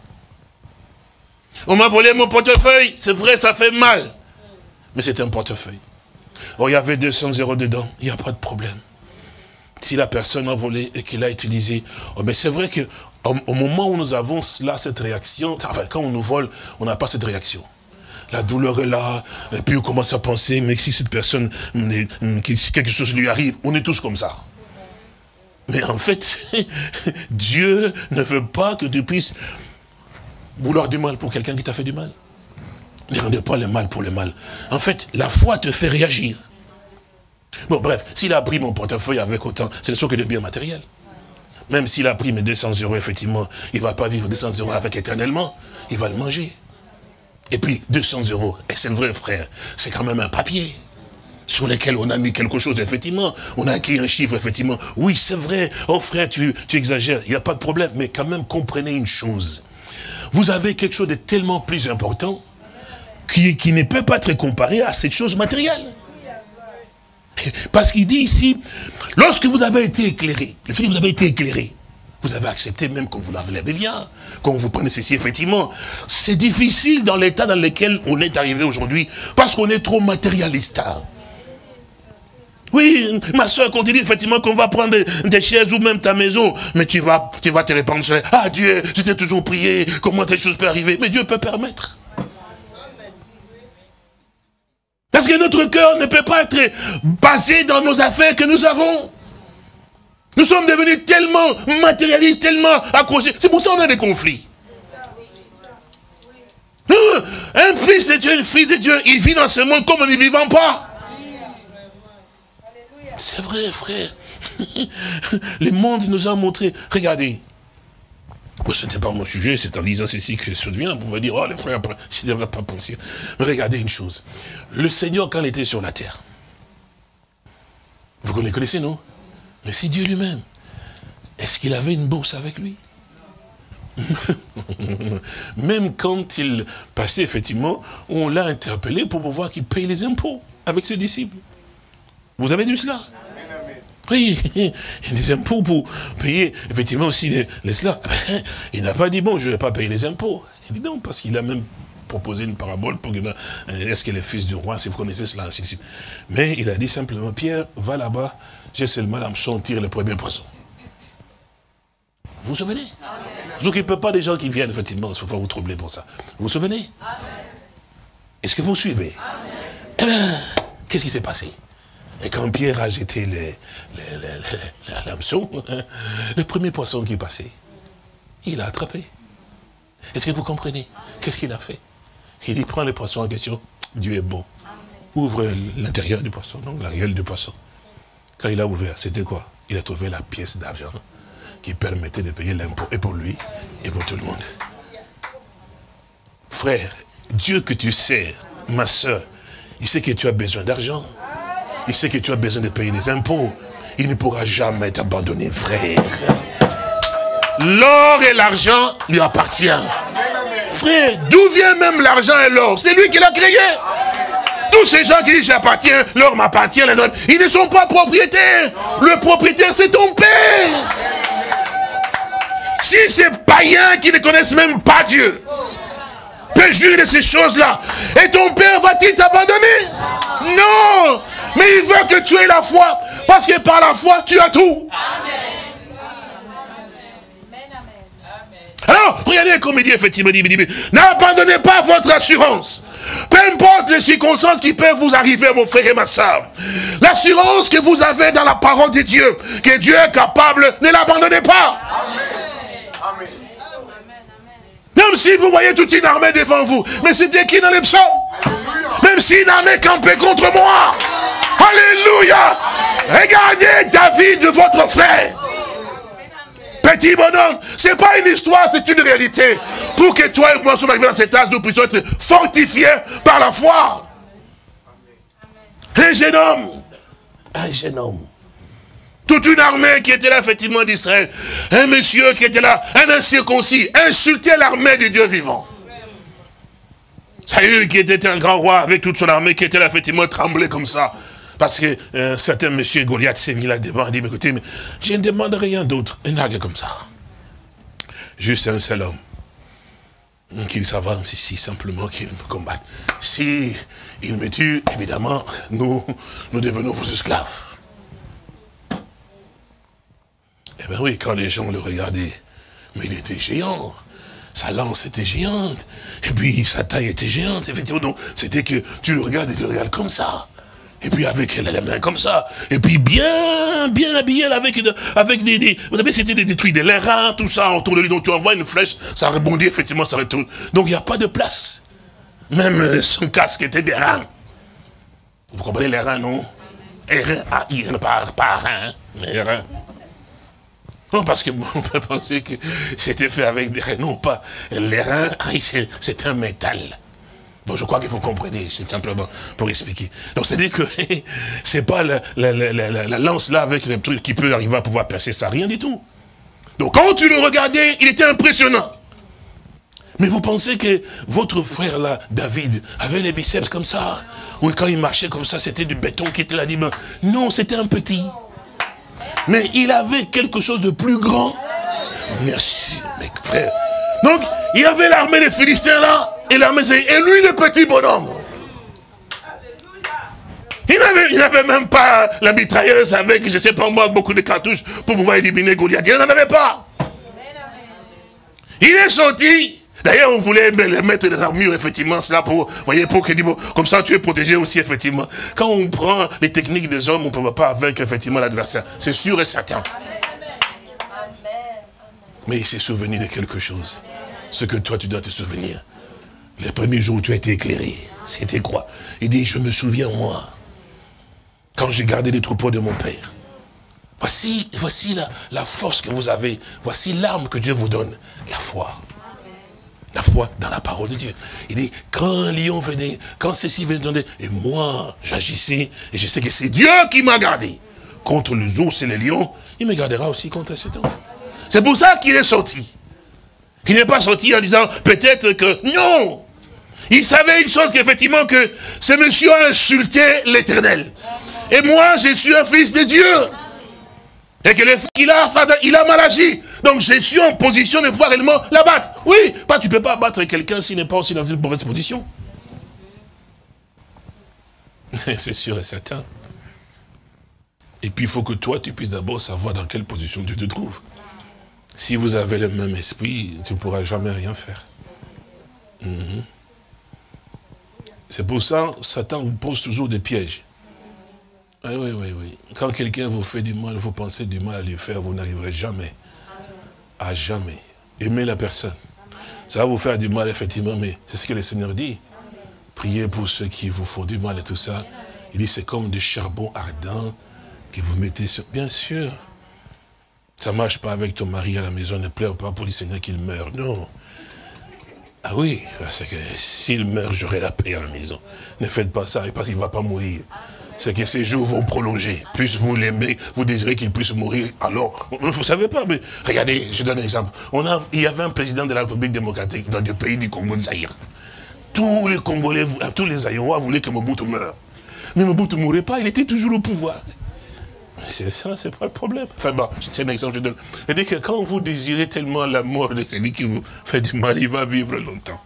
On m'a volé mon portefeuille, c'est vrai, ça fait mal. Mais c'est un portefeuille. Oh, il y avait deux cents euros dedans, il n'y a pas de problème. Si la personne a volé et qu'il a utilisé, oh, mais c'est vrai que au, au moment où nous avons cela, cette réaction, enfin, quand on nous vole, on n'a pas cette réaction. La douleur est là, et puis on commence à penser, mais si cette personne, si quelque chose lui arrive, on est tous comme ça. Mais en fait, Dieu ne veut pas que tu puisses vouloir du mal pour quelqu'un qui t'a fait du mal. Ne rendez pas le mal pour le mal. En fait, la foi te fait réagir. Bon, bref, s'il a pris mon portefeuille avec autant, ce ne sont que des biens matériels. Même s'il a pris mes deux cents euros, effectivement, il ne va pas vivre deux cents euros avec éternellement. Il va le manger. Et puis, deux cents euros, et c'est le vrai frère, c'est quand même un papier sur lequel on a mis quelque chose, effectivement. On a écrit un chiffre, effectivement. Oui, c'est vrai. Oh frère, tu, tu exagères. Il n'y a pas de problème. Mais quand même, comprenez une chose. Vous avez quelque chose de tellement plus important Qui, qui ne peut pas être comparé à cette chose matérielle. Parce qu'il dit ici, lorsque vous avez été éclairé, le fait que vous avez été éclairé, vous avez accepté même quand vous l'avez bien, quand vous prenez ceci, effectivement, c'est difficile dans l'état dans lequel on est arrivé aujourd'hui, parce qu'on est trop matérialiste. Oui, ma soeur, quand tu dit effectivement qu'on va prendre des, des chaises ou même ta maison, mais tu vas, tu vas te répandre sur les... Ah Dieu, je t'ai toujours prié, comment telle chose peut arriver? Mais Dieu peut permettre. Parce que notre cœur ne peut pas être basé dans nos affaires que nous avons. Nous sommes devenus tellement matérialistes, tellement accrochés. C'est pour ça qu'on a des conflits. Un fils de Dieu, une fille de Dieu, il vit dans ce monde comme nous ne vivons pas. C'est vrai, frère. Le monde nous a montré. Regardez. Ce n'était pas mon sujet, c'est en disant ceci que je viens, on pouvait dire, oh les frères, je ne devrais pas penser. Mais regardez une chose. Le Seigneur, quand il était sur la terre, vous le connaissez, non? Mais c'est Dieu lui-même. Est-ce qu'il avait une bourse avec lui? Même quand il passait, effectivement, on l'a interpellé pour pouvoir qu'il paye les impôts avec ses disciples. Vous avez vu cela? Oui, il y a des impôts pour payer, effectivement, aussi les, les cela. Il n'a pas dit, bon, je ne vais pas payer les impôts. Il dit non, parce qu'il a même proposé une parabole pour que, est-ce qu'il est fils du roi, si vous connaissez cela, ainsi de suite. Mais il a dit simplement, Pierre, va là-bas, j'ai seulement l'hameçon, tire le premier poisson. Vous vous souvenez? Ne vous occupez pas des gens qui viennent, effectivement, il ne faut pas vous troubler pour ça. Vous vous souvenez? Est-ce que vous suivez? Eh bien, qu'est-ce qui s'est passé? Et quand Pierre a jeté l'hameçon, le premier poisson qui passait, il l'a attrapé. Est-ce que vous comprenez? Qu'est-ce qu'il a fait? Il dit, prends le poisson en question, Dieu est bon. Ouvre l'intérieur du poisson, donc la gueule du poisson. Quand il a ouvert, c'était quoi? Il a trouvé la pièce d'argent qui permettait de payer l'impôt, et pour lui, et pour tout le monde. Frère, Dieu que tu sers, ma soeur, il sait que tu as besoin d'argent. Il sait que tu as besoin de payer des impôts. Il ne pourra jamais t'abandonner, frère. L'or et l'argent lui appartiennent. Frère, d'où vient même l'argent et l'or? C'est lui qui l'a créé. Tous ces gens qui disent j'appartiens, l'or m'appartient, les autres, ils ne sont pas propriétaires. Le propriétaire, c'est ton père. Si ces païens qui ne connaissent même pas Dieu peut jurer de ces choses-là, et ton père va-t-il t'abandonner? Non. Mais il veut que tu aies la foi, parce que par la foi, tu as tout. Alors, regardez comme il dit effectivement, n'abandonnez pas votre assurance. Peu importe les circonstances qui peuvent vous arriver, mon frère et ma soeur. L'assurance que vous avez dans la parole de Dieu, que Dieu est capable, ne l'abandonnez pas. Amen. Même si vous voyez toute une armée devant vous, mais c'était qui dans les psaumes? Même si une armée campait contre moi. Alléluia. Regardez David, votre frère. Petit bonhomme, ce n'est pas une histoire, c'est une réalité. Pour que toi et moi soyons arrivés dans cet âge, nous puissions être fortifiés par la foi. Un jeune homme, un jeune homme, toute une armée qui était là, effectivement, d'Israël, un monsieur qui était là, un incirconcis, insultait l'armée du Dieu vivant. Saül, qui était un grand roi avec toute son armée, qui était là, effectivement, tremblé comme ça. Parce que euh, certain monsieur Goliath s'est mis là devant et dit, mais écoutez, mais je ne demande rien d'autre. Un argue comme ça. Juste un seul homme. Qu'il s'avance ici, simplement qu'il me combatte. Si il me tue, évidemment, nous, nous devenons vos esclaves. Eh bien oui, quand les gens le regardaient, mais il était géant. Sa lance était géante. Et puis sa taille était géante, effectivement. Donc c'était que tu le regardes et tu le regardes comme ça. Et puis avec la main comme ça. Et puis bien, bien habillé avec, avec des, des... Vous savez, c'était des, des trucs, des reins, tout ça autour de lui. Donc tu envoies une flèche, ça rebondit, effectivement, ça retourne. Donc il n'y a pas de place. Même son casque était des reins. Vous comprenez les reins, non? Et reins, ah, il ne parle pas reins, mais reins. Non, parce qu'on peut penser que c'était fait avec des reins. Non, pas. Les reins, c'est un métal. Bon, je crois que vous comprenez, c'est simplement pour expliquer. Donc, c'est-à-dire que c'est pas la, la, la, la, la lance là avec les trucs qui peut arriver à pouvoir percer ça, rien du tout. Donc, quand tu le regardais, il était impressionnant. Mais vous pensez que votre frère là, David, avait les biceps comme ça? Ou quand il marchait comme ça, c'était du béton qui était là? Dit, ben, non, c'était un petit. Mais il avait quelque chose de plus grand. Merci, mes frères. Donc, il y avait l'armée des Philistins là. Et, la maison, et lui, le petit bonhomme, il n'avait il n'avait même pas la mitrailleuse avec, je ne sais pas moi, beaucoup de cartouches pour pouvoir éliminer Goliath. Il n'en avait pas. Il est sorti. D'ailleurs, on voulait mettre des armures, effectivement, cela pour, voyez, pour que, comme ça, tu es protégé aussi, effectivement. Quand on prend les techniques des hommes, on ne peut pas vaincre, effectivement, l'adversaire. C'est sûr et certain. Mais il s'est souvenu de quelque chose. Ce que toi, tu dois te souvenir. Les premiers jours où tu as été éclairé, c'était quoi? Il dit, je me souviens, moi, quand j'ai gardé les troupeaux de mon père. Voici, voici la, la force que vous avez. Voici l'arme que Dieu vous donne. La foi. La foi dans la parole de Dieu. Il dit, quand un lion venait, quand ceci venait, et moi, j'agissais, et je sais que c'est Dieu qui m'a gardé. Contre les ours et les lions, il me gardera aussi contre cet homme. C'est pour ça qu'il est sorti. Il n'est pas sorti en disant, peut-être que, non. Il savait une chose, qu'effectivement, que ce monsieur a insulté l'Éternel. Et moi, je suis un fils de Dieu. Et que le fait qu'il a, il a mal agi. Donc je suis en position de pouvoir réellement l'abattre. Oui, pas, tu ne peux pas abattre quelqu'un s'il n'est pas aussi dans une mauvaise position. C'est sûr et certain. Et puis il faut que toi, tu puisses d'abord savoir dans quelle position tu te trouves. Si vous avez le même esprit, tu ne pourras jamais rien faire. Mm-hmm. C'est pour ça que Satan vous pose toujours des pièges. Oui, oui, oui, oui. Quand quelqu'un vous fait du mal, vous pensez du mal à lui faire, vous n'arriverez jamais. À jamais. Aimez la personne. Ça va vous faire du mal, effectivement, mais c'est ce que le Seigneur dit. Priez pour ceux qui vous font du mal et tout ça. Il dit, c'est comme des charbons ardents que vous mettez sur... Bien sûr. Ça ne marche pas avec ton mari à la maison, ne pleure pas pour le Seigneur qu'il meure. Non. Ah oui, parce que s'il meurt, j'aurai la paix à la maison. Ne faites pas ça, parce qu'il ne va pas mourir. C'est que ces jours vont prolonger. Plus vous l'aimez, vous désirez qu'il puisse mourir. Alors, vous ne savez pas, mais regardez, je donne un exemple. On a, il y avait un président de la République démocratique dans le pays du Congo de Zaïre. Tous les Congolais, tous les Zaïrois voulaient que Mobutu meure. Mais Mobutu ne mourait pas, il était toujours au pouvoir. C'est ça, c'est pas le problème. Enfin bon, c'est un exemple que je donne. C'est-à-dire que quand vous désirez tellement la mort de celui qui vous fait du mal, il va vivre longtemps.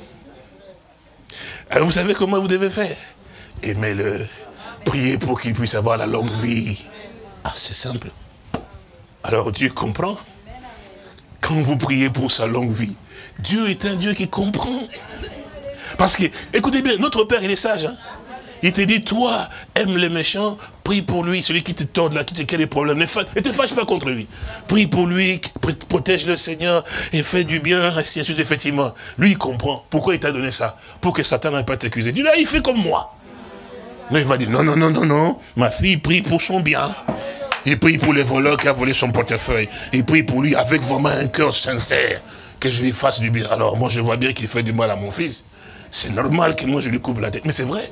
Alors vous savez comment vous devez faire? Aimez-le. Priez pour qu'il puisse avoir la longue vie. Ah, c'est simple. Alors Dieu comprend. Quand vous priez pour sa longue vie, Dieu est un Dieu qui comprend. Parce que, écoutez bien, notre Père, il est sage. Hein? Il te dit, toi, aime les méchants, prie pour lui, celui qui te tord là, qui te crée des problèmes. Ne, ne te fâche pas contre lui. Prie pour lui, protège le Seigneur et fais du bien, ainsi de suite, effectivement. Lui, il comprend. Pourquoi il t'a donné ça? Pour que Satan n'aille pas t'accuser. Dis là, il fait comme moi. Mais il va dire, non, non, non, non, non, ma fille prie pour son bien. Il prie pour les voleurs qui ont volé son portefeuille. Il prie pour lui avec vraiment un cœur sincère, que je lui fasse du bien. Alors moi je vois bien qu'il fait du mal à mon fils. C'est normal que moi je lui coupe la tête. Mais c'est vrai.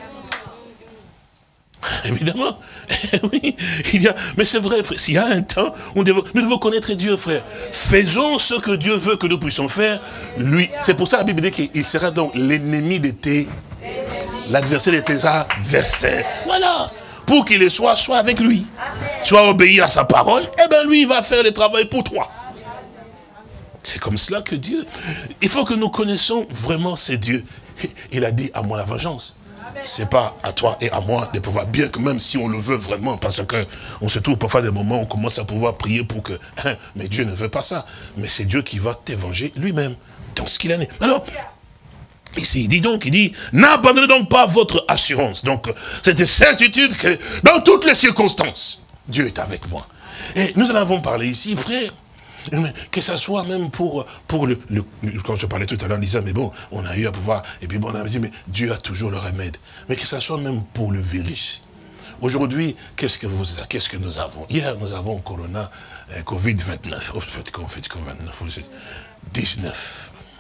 Évidemment. Oui, il y a, mais c'est vrai, frère. S'il y a un temps, on devait, nous devons connaître Dieu, frère. Faisons ce que Dieu veut que nous puissions faire. Lui, c'est pour ça que la Bible dit qu'il sera donc l'ennemi de tes... L'adversaire de tes adversaires. Voilà. Pour qu'il le soit, soit avec lui. Tu as obéi à sa parole, et bien lui, il va faire le travail pour toi. C'est comme cela que Dieu... Il faut que nous connaissions vraiment ces dieux. Il a dit à moi la vengeance. C'est pas à toi et à moi de pouvoir, bien que même si on le veut vraiment, parce que on se trouve parfois des moments où on commence à pouvoir prier pour que... Hein, mais Dieu ne veut pas ça. Mais c'est Dieu qui va t'évenger lui-même. Dans ce qu'il en est. Alors... Ici, il dit donc, il dit, n'abandonnez donc pas votre assurance. Donc, cette certitude que dans toutes les circonstances, Dieu est avec moi. Et nous en avons parlé ici, frère, que ça soit même pour, pour le, le, quand je parlais tout à l'heure, on disait, mais bon, on a eu à pouvoir, et puis bon, on a dit, mais Dieu a toujours le remède. Mais que ça soit même pour le virus. Aujourd'hui, qu'est-ce que vous, qu'est-ce que nous avons? Hier, nous avons Corona, euh, Covid vingt-neuf, oh, Covid vingt-neuf, dix-neuf.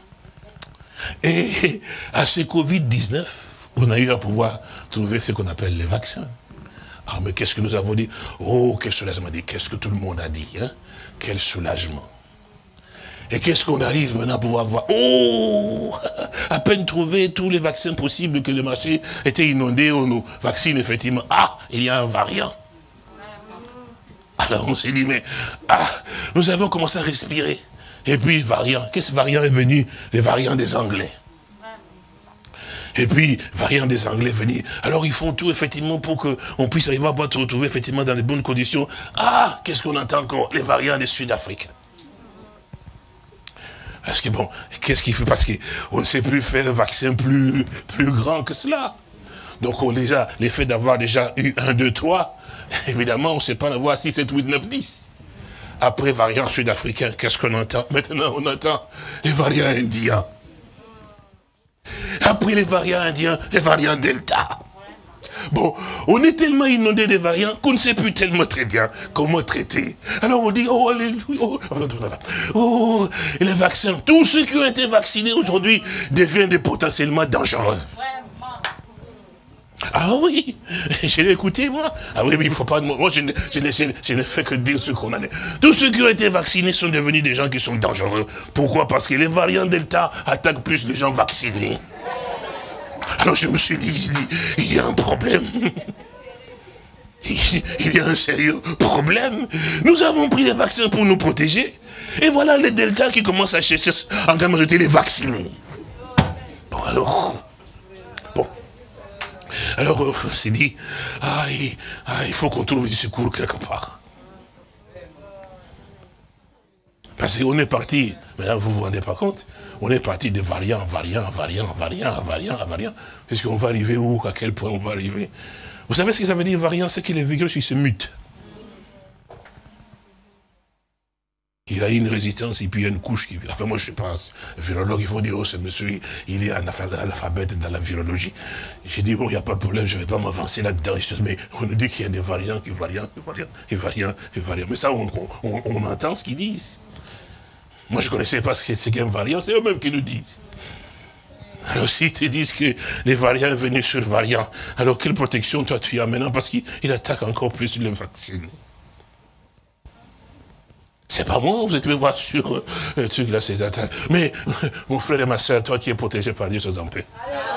Et à ce Covid dix-neuf, on a eu à pouvoir trouver ce qu'on appelle les vaccins. Ah, mais qu'est-ce que nous avons dit? Oh, quel soulagement! Qu'est-ce que tout le monde a dit, hein? Quel soulagement! Et qu'est-ce qu'on arrive maintenant à pouvoir voir? Oh! À peine trouvé tous les vaccins possibles, que le marché était inondé, on nous vaccine effectivement. Ah, il y a un variant. Alors on s'est dit, mais ah, nous avons commencé à respirer. Et puis, variant. Qu'est-ce variant est venu? Les variants des Anglais. Et puis, variant des Anglais est venu. Alors, ils font tout, effectivement, pour qu'on puisse arriver à se retrouver, effectivement, dans les bonnes conditions. Ah, qu'est-ce qu'on entend encore? Les variants des Sud-Africains. Parce que, bon, qu'est-ce qu'il fait? Parce qu'on ne sait plus faire un vaccin plus, plus grand que cela. Donc, on déjà, l'effet d'avoir déjà eu un, deux, trois, évidemment, on ne sait pas en avoir six, sept, huit, neuf, dix. Après, variant sud-africain, qu'est-ce qu'on entend? Maintenant, on entend les variants indiens. Après les variants indiens, les variants delta. Bon, on est tellement inondé des variants qu'on ne sait plus tellement très bien comment traiter. Alors on dit, oh, alléluia, oh, oh, et les vaccins, tous ceux qui ont été vaccinés aujourd'hui deviennent des potentiellement dangereux. Ah oui, je l'ai écouté moi. Ah oui, mais il ne faut pas... Moi, je ne, je, ne, je ne fais que dire ce qu'on en est. Tous ceux qui ont été vaccinés sont devenus des gens qui sont dangereux. Pourquoi? Parce que les variants Delta attaquent plus les gens vaccinés. Alors je me suis dit, dit il y a un problème. il y a un sérieux problème. Nous avons pris les vaccins pour nous protéger. Et voilà les Delta qui commencent à chercher en grande majorité les vaccinés. Bon alors, bon. Alors on s'est dit, ah, il, ah, il faut qu'on trouve du secours quelque part. Parce qu'on est parti, mais là vous ne vous rendez pas compte, on est parti de variant en variant, en variant, en variant, en variant, en variant. Est-ce qu'on va arriver où, à quel point on va arriver? Vous savez ce que ça veut dire variant? C'est que les virus ils se mutent. Il a une résistance et puis il y a une couche qui... Enfin moi je ne suis pas virologue, il faut dire, oh ce monsieur, il est analphabète dans la virologie. J'ai dit, bon, il n'y a pas de problème, je ne vais pas m'avancer là-dedans. Mais on nous dit qu'il y a des variants, des variants, des variants, des variants, des variants. Mais ça, on, on, on entend ce qu'ils disent. Moi je ne connaissais pas ce qu'est un variant, c'est eux-mêmes qui nous disent. Alors s'ils te disent que les variants sont venus sur variants, alors quelle protection toi tu as maintenant? Parce qu'il attaque encore plus les vaccins. C'est pas moi, vous êtes même pas sur le truc là, c'est attaque. Mais mon frère et ma soeur, toi qui es protégé par Dieu, sois en paix.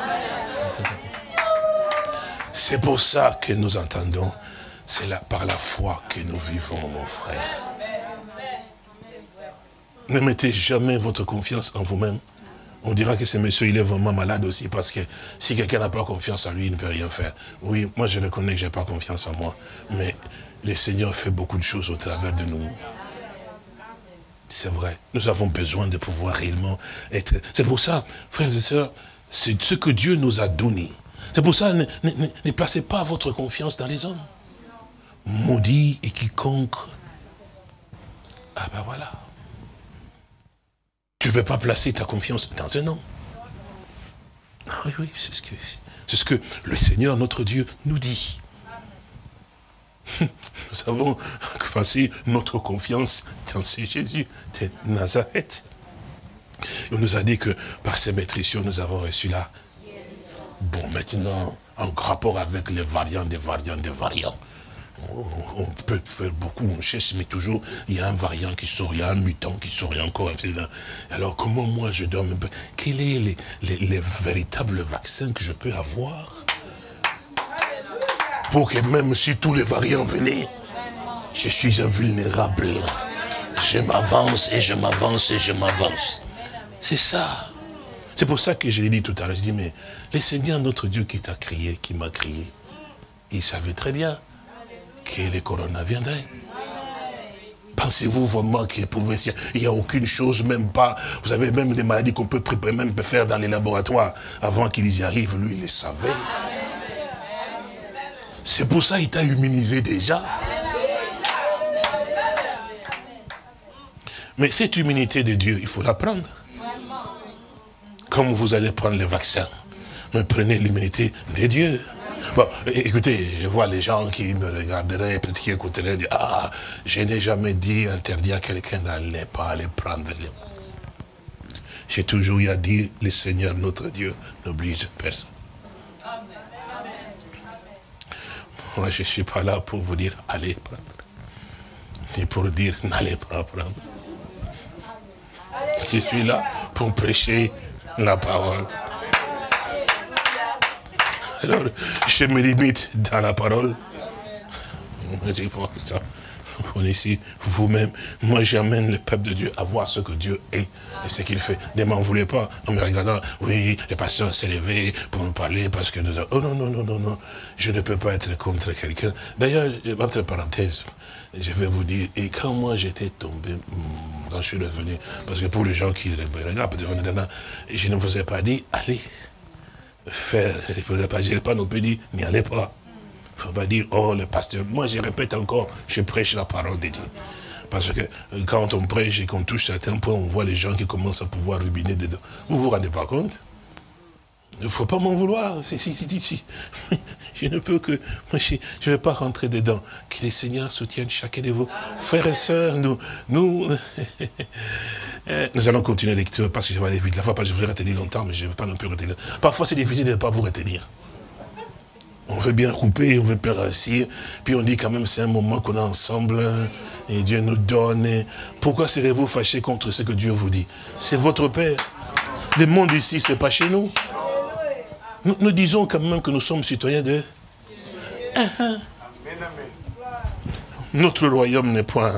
C'est pour ça que nous entendons, c'est là par la foi que nous vivons, mon frère. Ne mettez jamais votre confiance en vous-même. On dira que ce monsieur, il est vraiment malade aussi, parce que si quelqu'un n'a pas confiance en lui, il ne peut rien faire. Oui, moi je reconnais que je n'ai pas confiance en moi, mais le Seigneur fait beaucoup de choses au travers de nous. C'est vrai, nous avons besoin de pouvoir réellement être... C'est pour ça, frères et sœurs, c'est ce que Dieu nous a donné. C'est pour ça, ne, ne, ne placez pas votre confiance dans les hommes. Maudit et quiconque... Ah ben voilà. Tu ne peux pas placer ta confiance dans un homme. Ah oui, oui, c'est ce que, c'est ce que le Seigneur, notre Dieu, nous dit. Nous avons placé notre confiance dans ce Jésus de Nazareth. Il nous a dit que par ces maîtrisions, nous avons reçu là. Bon, maintenant, en rapport avec les variants, des variants, des variants, on peut faire beaucoup, on cherche, mais toujours, il y a un variant qui sort, il y a un mutant qui sort, il y a encore un... Alors, comment moi je dois me... Quels sont les, les, les véritables vaccins que je peux avoir pour que même si tous les variants venaient, je suis invulnérable. Je m'avance et je m'avance et je m'avance. C'est ça. C'est pour ça que je l'ai dit tout à l'heure. Je dis, mais le Seigneur, notre Dieu qui t'a créé, qui m'a créé, il savait très bien que le corona viendrait. Pensez-vous vraiment qu'il pouvait... Il n'y a aucune chose, même pas... Vous avez même des maladies qu'on peut préparer, même peut faire dans les laboratoires. Avant qu'ils y arrivent, lui, il les savait. C'est pour ça qu'il t'a immunisé déjà. Mais cette immunité de Dieu, il faut la prendre. Comme vous allez prendre le vaccin. Mais prenez l'immunité de Dieu. Bon, écoutez, je vois les gens qui me regarderaient, peut-être qui écouteraient, dire, ah, je n'ai jamais dit, interdit à quelqu'un d'aller pas aller prendre les vaccins. J'ai toujours eu à dire, le Seigneur, notre Dieu, n'oblige personne. Moi, je ne suis pas là pour vous dire, allez prendre. Ni pour dire, n'allez pas prendre. Je suis là pour prêcher la parole. Alors, je me limite dans la parole. On est ici, vous-même. Moi, j'amène le peuple de Dieu à voir ce que Dieu est et ce qu'il fait. Ne m'en voulez pas en me regardant. Oui, le pasteur s'est levé pour nous parler parce que nous avons... Oh non, non, non, non, non. Je ne peux pas être contre quelqu'un. D'ailleurs, entre parenthèses, je vais vous dire, et quand moi j'étais tombé, quand je suis revenu, parce que pour les gens qui regardent, peut-être, je ne vous ai pas dit, allez faire, je n'ai pas non plus dit, n'y allez pas. Il ne faut pas dire, oh le pasteur, moi je répète encore, je prêche la parole de Dieu. Parce que quand on prêche et qu'on touche certains points, on voit les gens qui commencent à pouvoir rubiner dedans. Vous ne vous rendez pas compte? Il ne faut pas m'en vouloir. Si, si, si, si. Je ne peux que... Moi, je ne vais pas rentrer dedans. Que les Seigneurs soutiennent chacun de vous. Frères et sœurs, nous... Nous, nous allons continuer la lecture parce que je vais aller vite. La fois, parce que je vous ai retenu longtemps, mais je ne vais pas non plus retenir. Parfois, c'est difficile de ne pas vous retenir. On veut bien couper, on veut bien réussir. Puis on dit quand même, c'est un moment qu'on a ensemble. Et Dieu nous donne. Et pourquoi serez-vous fâchés contre ce que Dieu vous dit? C'est votre Père. Le monde ici, ce n'est pas chez nous. Nous, nous disons quand même que nous sommes citoyens de... Uh-huh. Notre royaume n'est point...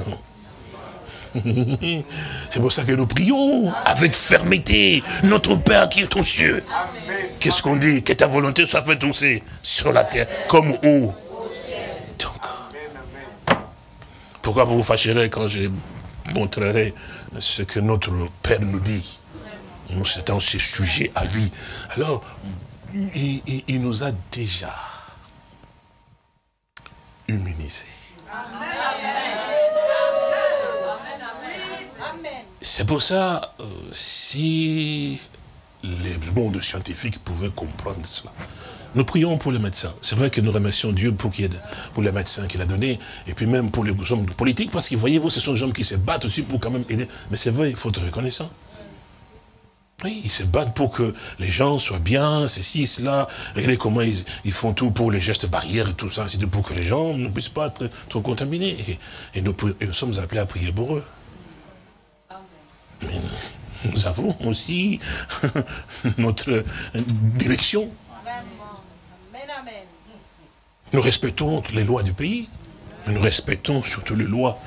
C'est pour ça que nous prions avec fermeté. Notre Père qui est aux cieux. Qu'est-ce qu'on dit? Que ta volonté soit faite aussi sur la terre comme où? Donc, pourquoi vous vous fâcherez quand je montrerai ce que notre Père nous dit? Nous, c'est dans ce sujet à lui. Alors, il, il, il nous a déjà immunisés. C'est pour ça, euh, si les mondes scientifiques pouvaient comprendre cela, nous prions pour les médecins. C'est vrai que nous remercions Dieu pour, qu'il y ait de, pour les médecins qu'il a donnés, et puis même pour les hommes politiques, parce que voyez-vous, ce sont des hommes qui se battent aussi pour quand même aider. Mais c'est vrai, il faut être reconnaissant. Oui, ils se battent pour que les gens soient bien, ceci, cela. Regardez comment ils, ils font tout pour les gestes barrières et tout ça, c'est pour que les gens ne puissent pas être trop contaminés. Et, et, nous, et nous sommes appelés à prier pour eux. Mais nous avons aussi notre direction. Nous respectons les lois du pays, mais nous respectons surtout les lois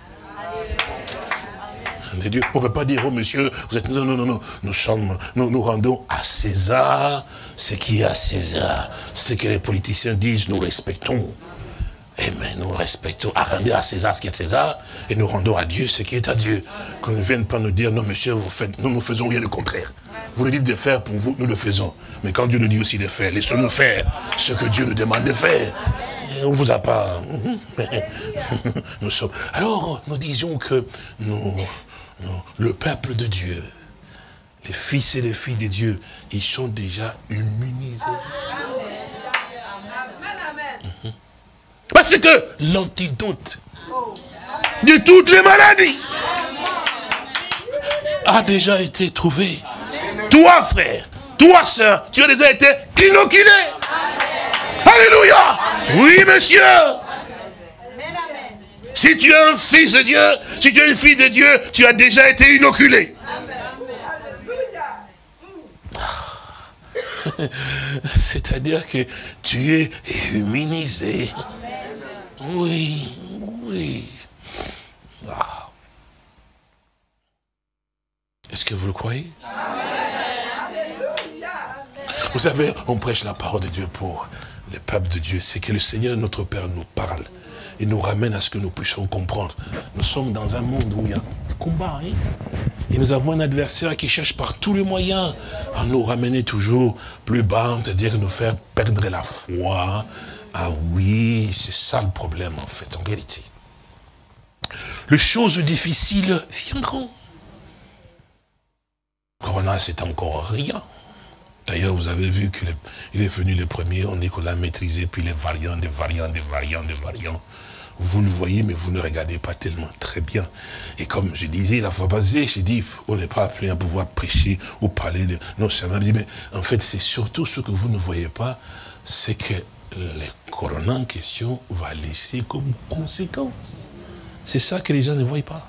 de Dieu. On ne peut pas dire, oh monsieur, vous êtes... Non, non, non, non. Nous sommes, nous, nous rendons à César ce qui est à César. Ce que les politiciens disent, nous respectons. Eh bien, nous respectons, à rendre à César ce qui est à César, et nous rendons à Dieu ce qui est à Dieu. Qu'on ne vienne pas nous dire, non monsieur, vous faites, nous ne faisons rien de contraire. Vous le dites de faire pour vous, nous le faisons. Mais quand Dieu nous dit aussi de faire, laissons-nous faire ce que Dieu nous demande de faire. On ne vous a pas... Nous sommes... Alors, nous disions que nous, nous, le peuple de Dieu, les fils et les filles de Dieu, ils sont déjà immunisés. Amen. Parce que l'antidote de toutes les maladies a déjà été trouvé. Toi, frère, toi, sœur, tu as déjà été inoculé. Alléluia. Oui, monsieur. Si tu es un fils de Dieu, si tu es une fille de Dieu, tu as déjà été inoculé. C'est-à-dire que tu es immunisé. Oui, oui. Ah. Est-ce que vous le croyez? Vous savez, on prêche la parole de Dieu pour le peuple de Dieu. C'est que le Seigneur, notre Père, nous parle et nous ramène à ce que nous puissions comprendre. Nous sommes dans un monde où il y a des combats. Hein? Et nous avons un adversaire qui cherche par tous les moyens à nous ramener toujours plus bas, c'est-à-dire nous faire perdre la foi. Ah oui, c'est ça le problème en fait, en réalité. Les choses difficiles viendront. Corona, c'est encore rien. D'ailleurs, vous avez vu qu'il est venu le premier, on dit qu'on l'a maîtrisé, puis les variants, des variants, des variants, des variants. Vous le voyez, mais vous ne regardez pas tellement très bien. Et comme je disais la fois passée, j'ai dit, on n'est pas appelé à pouvoir prêcher ou parler de... Non, ça m'a dit, mais en fait, c'est surtout ce que vous ne voyez pas, c'est que le corona en question va laisser comme conséquence. C'est ça que les gens ne voient pas.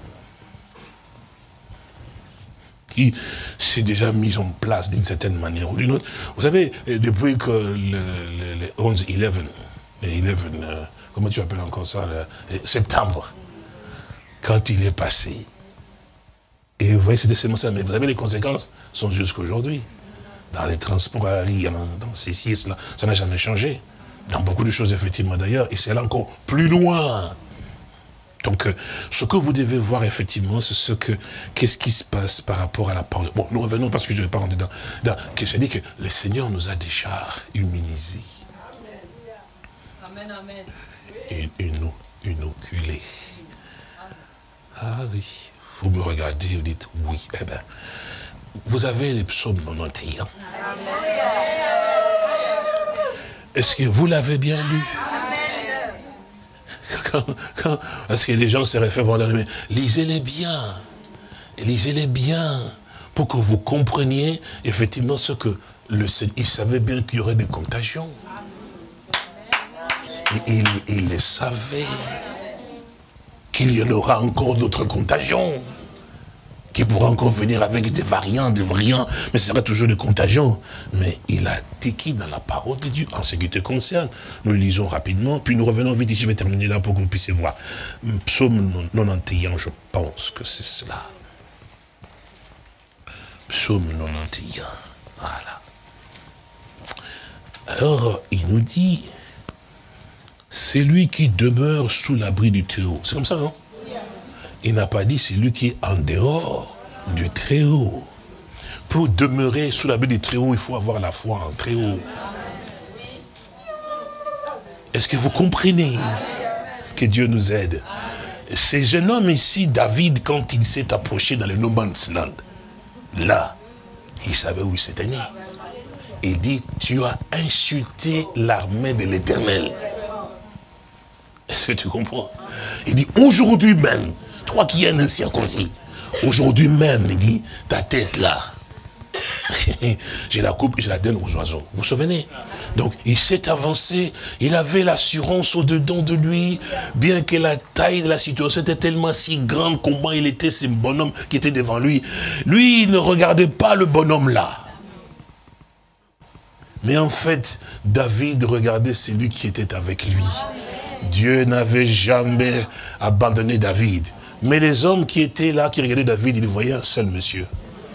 Qui s'est déjà mis en place d'une certaine manière ou d'une autre. Vous savez, depuis que le, le, le onze onze, le onze, euh, comment tu appelles encore ça, le, le septembre, quand il est passé, et vous voyez, c'était seulement ça, mais vous savez, les conséquences sont jusqu'à aujourd'hui. Dans les transports aériens, dans ceci et cela, ça n'a jamais changé. Dans beaucoup de choses, effectivement, d'ailleurs, et c'est là encore plus loin. Donc, euh, ce que vous devez voir, effectivement, c'est ce que, qu'est-ce qui se passe par rapport à la parole. Bon, nous revenons parce que je ne vais pas rentrer dans, dans que je dis que le Seigneur nous a déjà immunisés. Amen, amen. Et une, inoculés. Ah oui, vous me regardez, vous dites oui. Eh bien, vous avez les psaumes quatre-vingt-onze. Est-ce que vous l'avez bien lu? Quand, quand, parce que les gens se réfèrent, mais lisez-les bien, lisez-les bien, pour que vous compreniez effectivement ce que le Seigneur, il savait bien qu'il y aurait des contagions. Et il, il les savait, qu'il y en aura encore d'autres contagions. qui pourra encore venir avec des variants, des variants, mais ce sera toujours de contagion. Mais il a été dans la parole de Dieu, en ce qui te concerne. Nous le lisons rapidement, puis nous revenons vite, je vais terminer là pour que vous puissiez voir. Psaume quatre-vingt-onze, je pense que c'est cela. Psaume quatre-vingt-onze, voilà. Alors, il nous dit, c'est lui qui demeure sous l'abri du Très-Haut. C'est comme ça, non? Il n'a pas dit c'est lui qui est en dehors du Très-Haut. Pour demeurer sous l'abri du Très-Haut, il faut avoir la foi en Très-Haut. Est-ce que vous comprenez que Dieu nous aide? Ce jeune homme ici, David, quand il s'est approché dans le No Man's Land, là, il savait où il s'était né. Il dit, tu as insulté l'armée de l'Éternel. Est-ce que tu comprends? Il dit, aujourd'hui même, toi qui es un incirconcis, aujourd'hui même, il dit, ta tête là, je la coupe et je la donne aux oiseaux. Vous vous souvenez? Donc, il s'est avancé, il avait l'assurance au-dedans de lui, bien que la taille de la situation était tellement si grande, comment il était ce bonhomme qui était devant lui. Lui, il ne regardait pas le bonhomme là. Mais en fait, David regardait celui qui était avec lui. Dieu n'avait jamais abandonné David. Mais les hommes qui étaient là, qui regardaient David, ils voyaient un seul monsieur.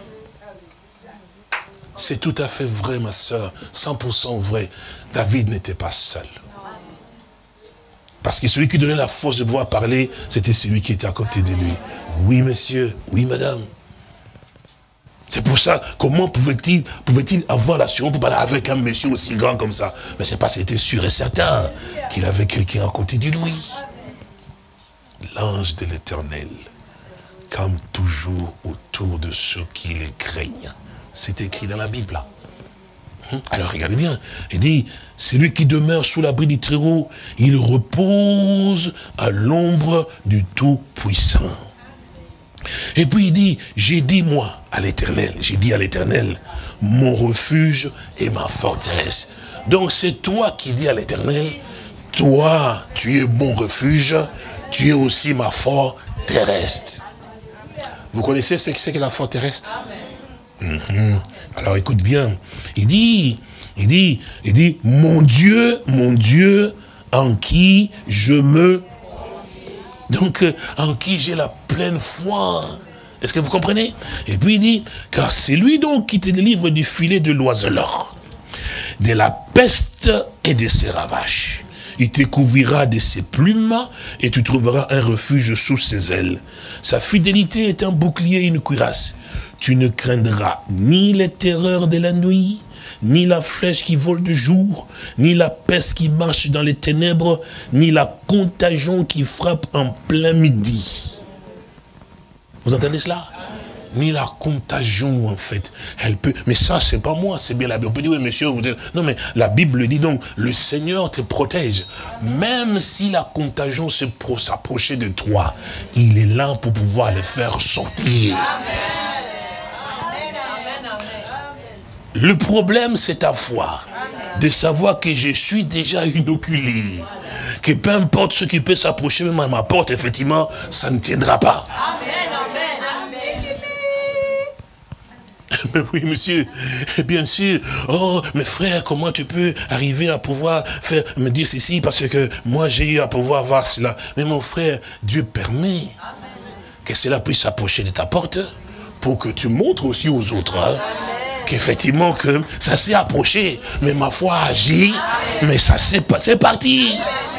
C'est tout à fait vrai, ma soeur, cent pour cent vrai. David n'était pas seul. Parce que celui qui donnait la force de pouvoir parler, c'était celui qui était à côté de lui. Oui, monsieur, oui, madame. C'est pour ça, comment pouvait-il pouvait-il avoir l'assurance pour parler avec un monsieur aussi grand comme ça? Mais c'est parce qu'il était sûr et certain qu'il avait quelqu'un à côté de lui. L'ange de l'Éternel campe toujours autour de ceux qui les craignent. C'est écrit dans la Bible là. Alors regardez bien, il dit, celui qui demeure sous l'abri du Très-Haut, il repose à l'ombre du Tout-Puissant. Et puis il dit, j'ai dit moi à l'Éternel, j'ai dit à l'Éternel, mon refuge et ma forteresse. Donc c'est toi qui dis à l'Éternel, toi tu es mon refuge, tu es aussi ma forteresse. Vous connaissez ce que c'est que la forteresse? Mm-hmm. Alors écoute bien, il dit, il dit, il dit, mon Dieu, mon Dieu, en qui je me... Donc, en qui j'ai la pleine foi. Est-ce que vous comprenez? Et puis il dit, car c'est lui donc qui te délivre du filet de l'oiseleur, de la peste et de ses ravages. Il te couvrira de ses plumes et tu trouveras un refuge sous ses ailes. Sa fidélité est un bouclier et une cuirasse. Tu ne craindras ni les terreurs de la nuit, ni la flèche qui vole de jour, ni la peste qui marche dans les ténèbres, ni la contagion qui frappe en plein midi. Vous entendez cela? Ni la contagion, en fait. Elle peut. Mais ça, c'est pas moi, c'est bien la Bible. On peut dire, oui, monsieur, vous dites... Non, mais la Bible dit donc, le Seigneur te protège. Même si la contagion se s'approchait de toi, il est là pour pouvoir le faire sortir. Amen. Le problème, c'est ta foi. De savoir que je suis déjà inoculé. Que peu importe ce qui peut s'approcher même à ma porte, effectivement, ça ne tiendra pas. Amen, amen, amen. Mais oui, monsieur, bien sûr. Oh, mes frères, comment tu peux arriver à pouvoir faire, me dire ceci, parce que moi, j'ai eu à pouvoir voir cela. Mais mon frère, Dieu permet que cela puisse s'approcher de ta porte pour que tu montres aussi aux autres. Hein, qu'effectivement que ça s'est approché, mais ma foi a agi, mais ça s'est passé parti.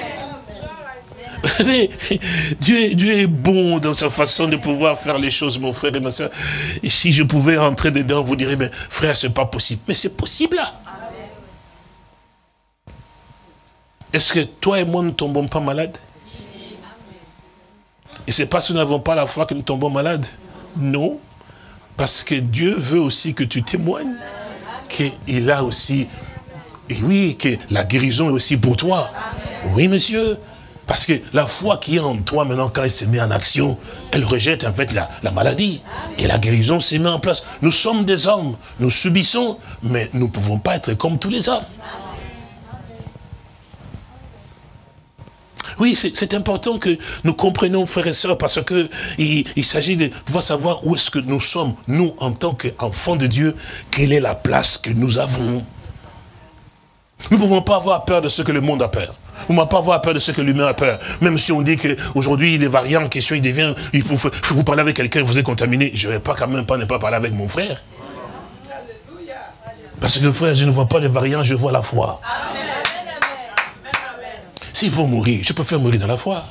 Dieu, Dieu est bon dans sa façon de pouvoir faire les choses, mon frère et ma soeur. Et si je pouvais rentrer dedans, vous direz, mais frère, c'est pas possible. Mais c'est possible là. Est-ce que toi et moi ne tombons pas malades? Et c'est parce que nous n'avons pas la foi que nous tombons malades? Non. Parce que Dieu veut aussi que tu témoignes qu'il a aussi, et oui, que la guérison est aussi pour toi. Oui, monsieur. Parce que la foi qui est en toi, maintenant, quand elle se met en action, elle rejette en fait la, la maladie. Et la guérison se met en place. Nous sommes des hommes, nous subissons, mais nous ne pouvons pas être comme tous les hommes. Oui, c'est important que nous comprenions, frères et sœurs, parce que il, il s'agit de pouvoir savoir où est-ce que nous sommes, nous, en tant qu'enfants de Dieu, quelle est la place que nous avons. Nous ne pouvons pas avoir peur de ce que le monde a peur. Nous ne pouvons pas avoir peur de ce que l'humain a peur. Même si on dit qu'aujourd'hui, les variants en question, il devient, il faut, faut, vous parler avec quelqu'un, vous êtes contaminé, je ne vais pas quand même pas ne pas parler avec mon frère. Parce que frère, je ne vois pas les variants, je vois la foi. S'il faut mourir, je peux faire mourir dans la foi.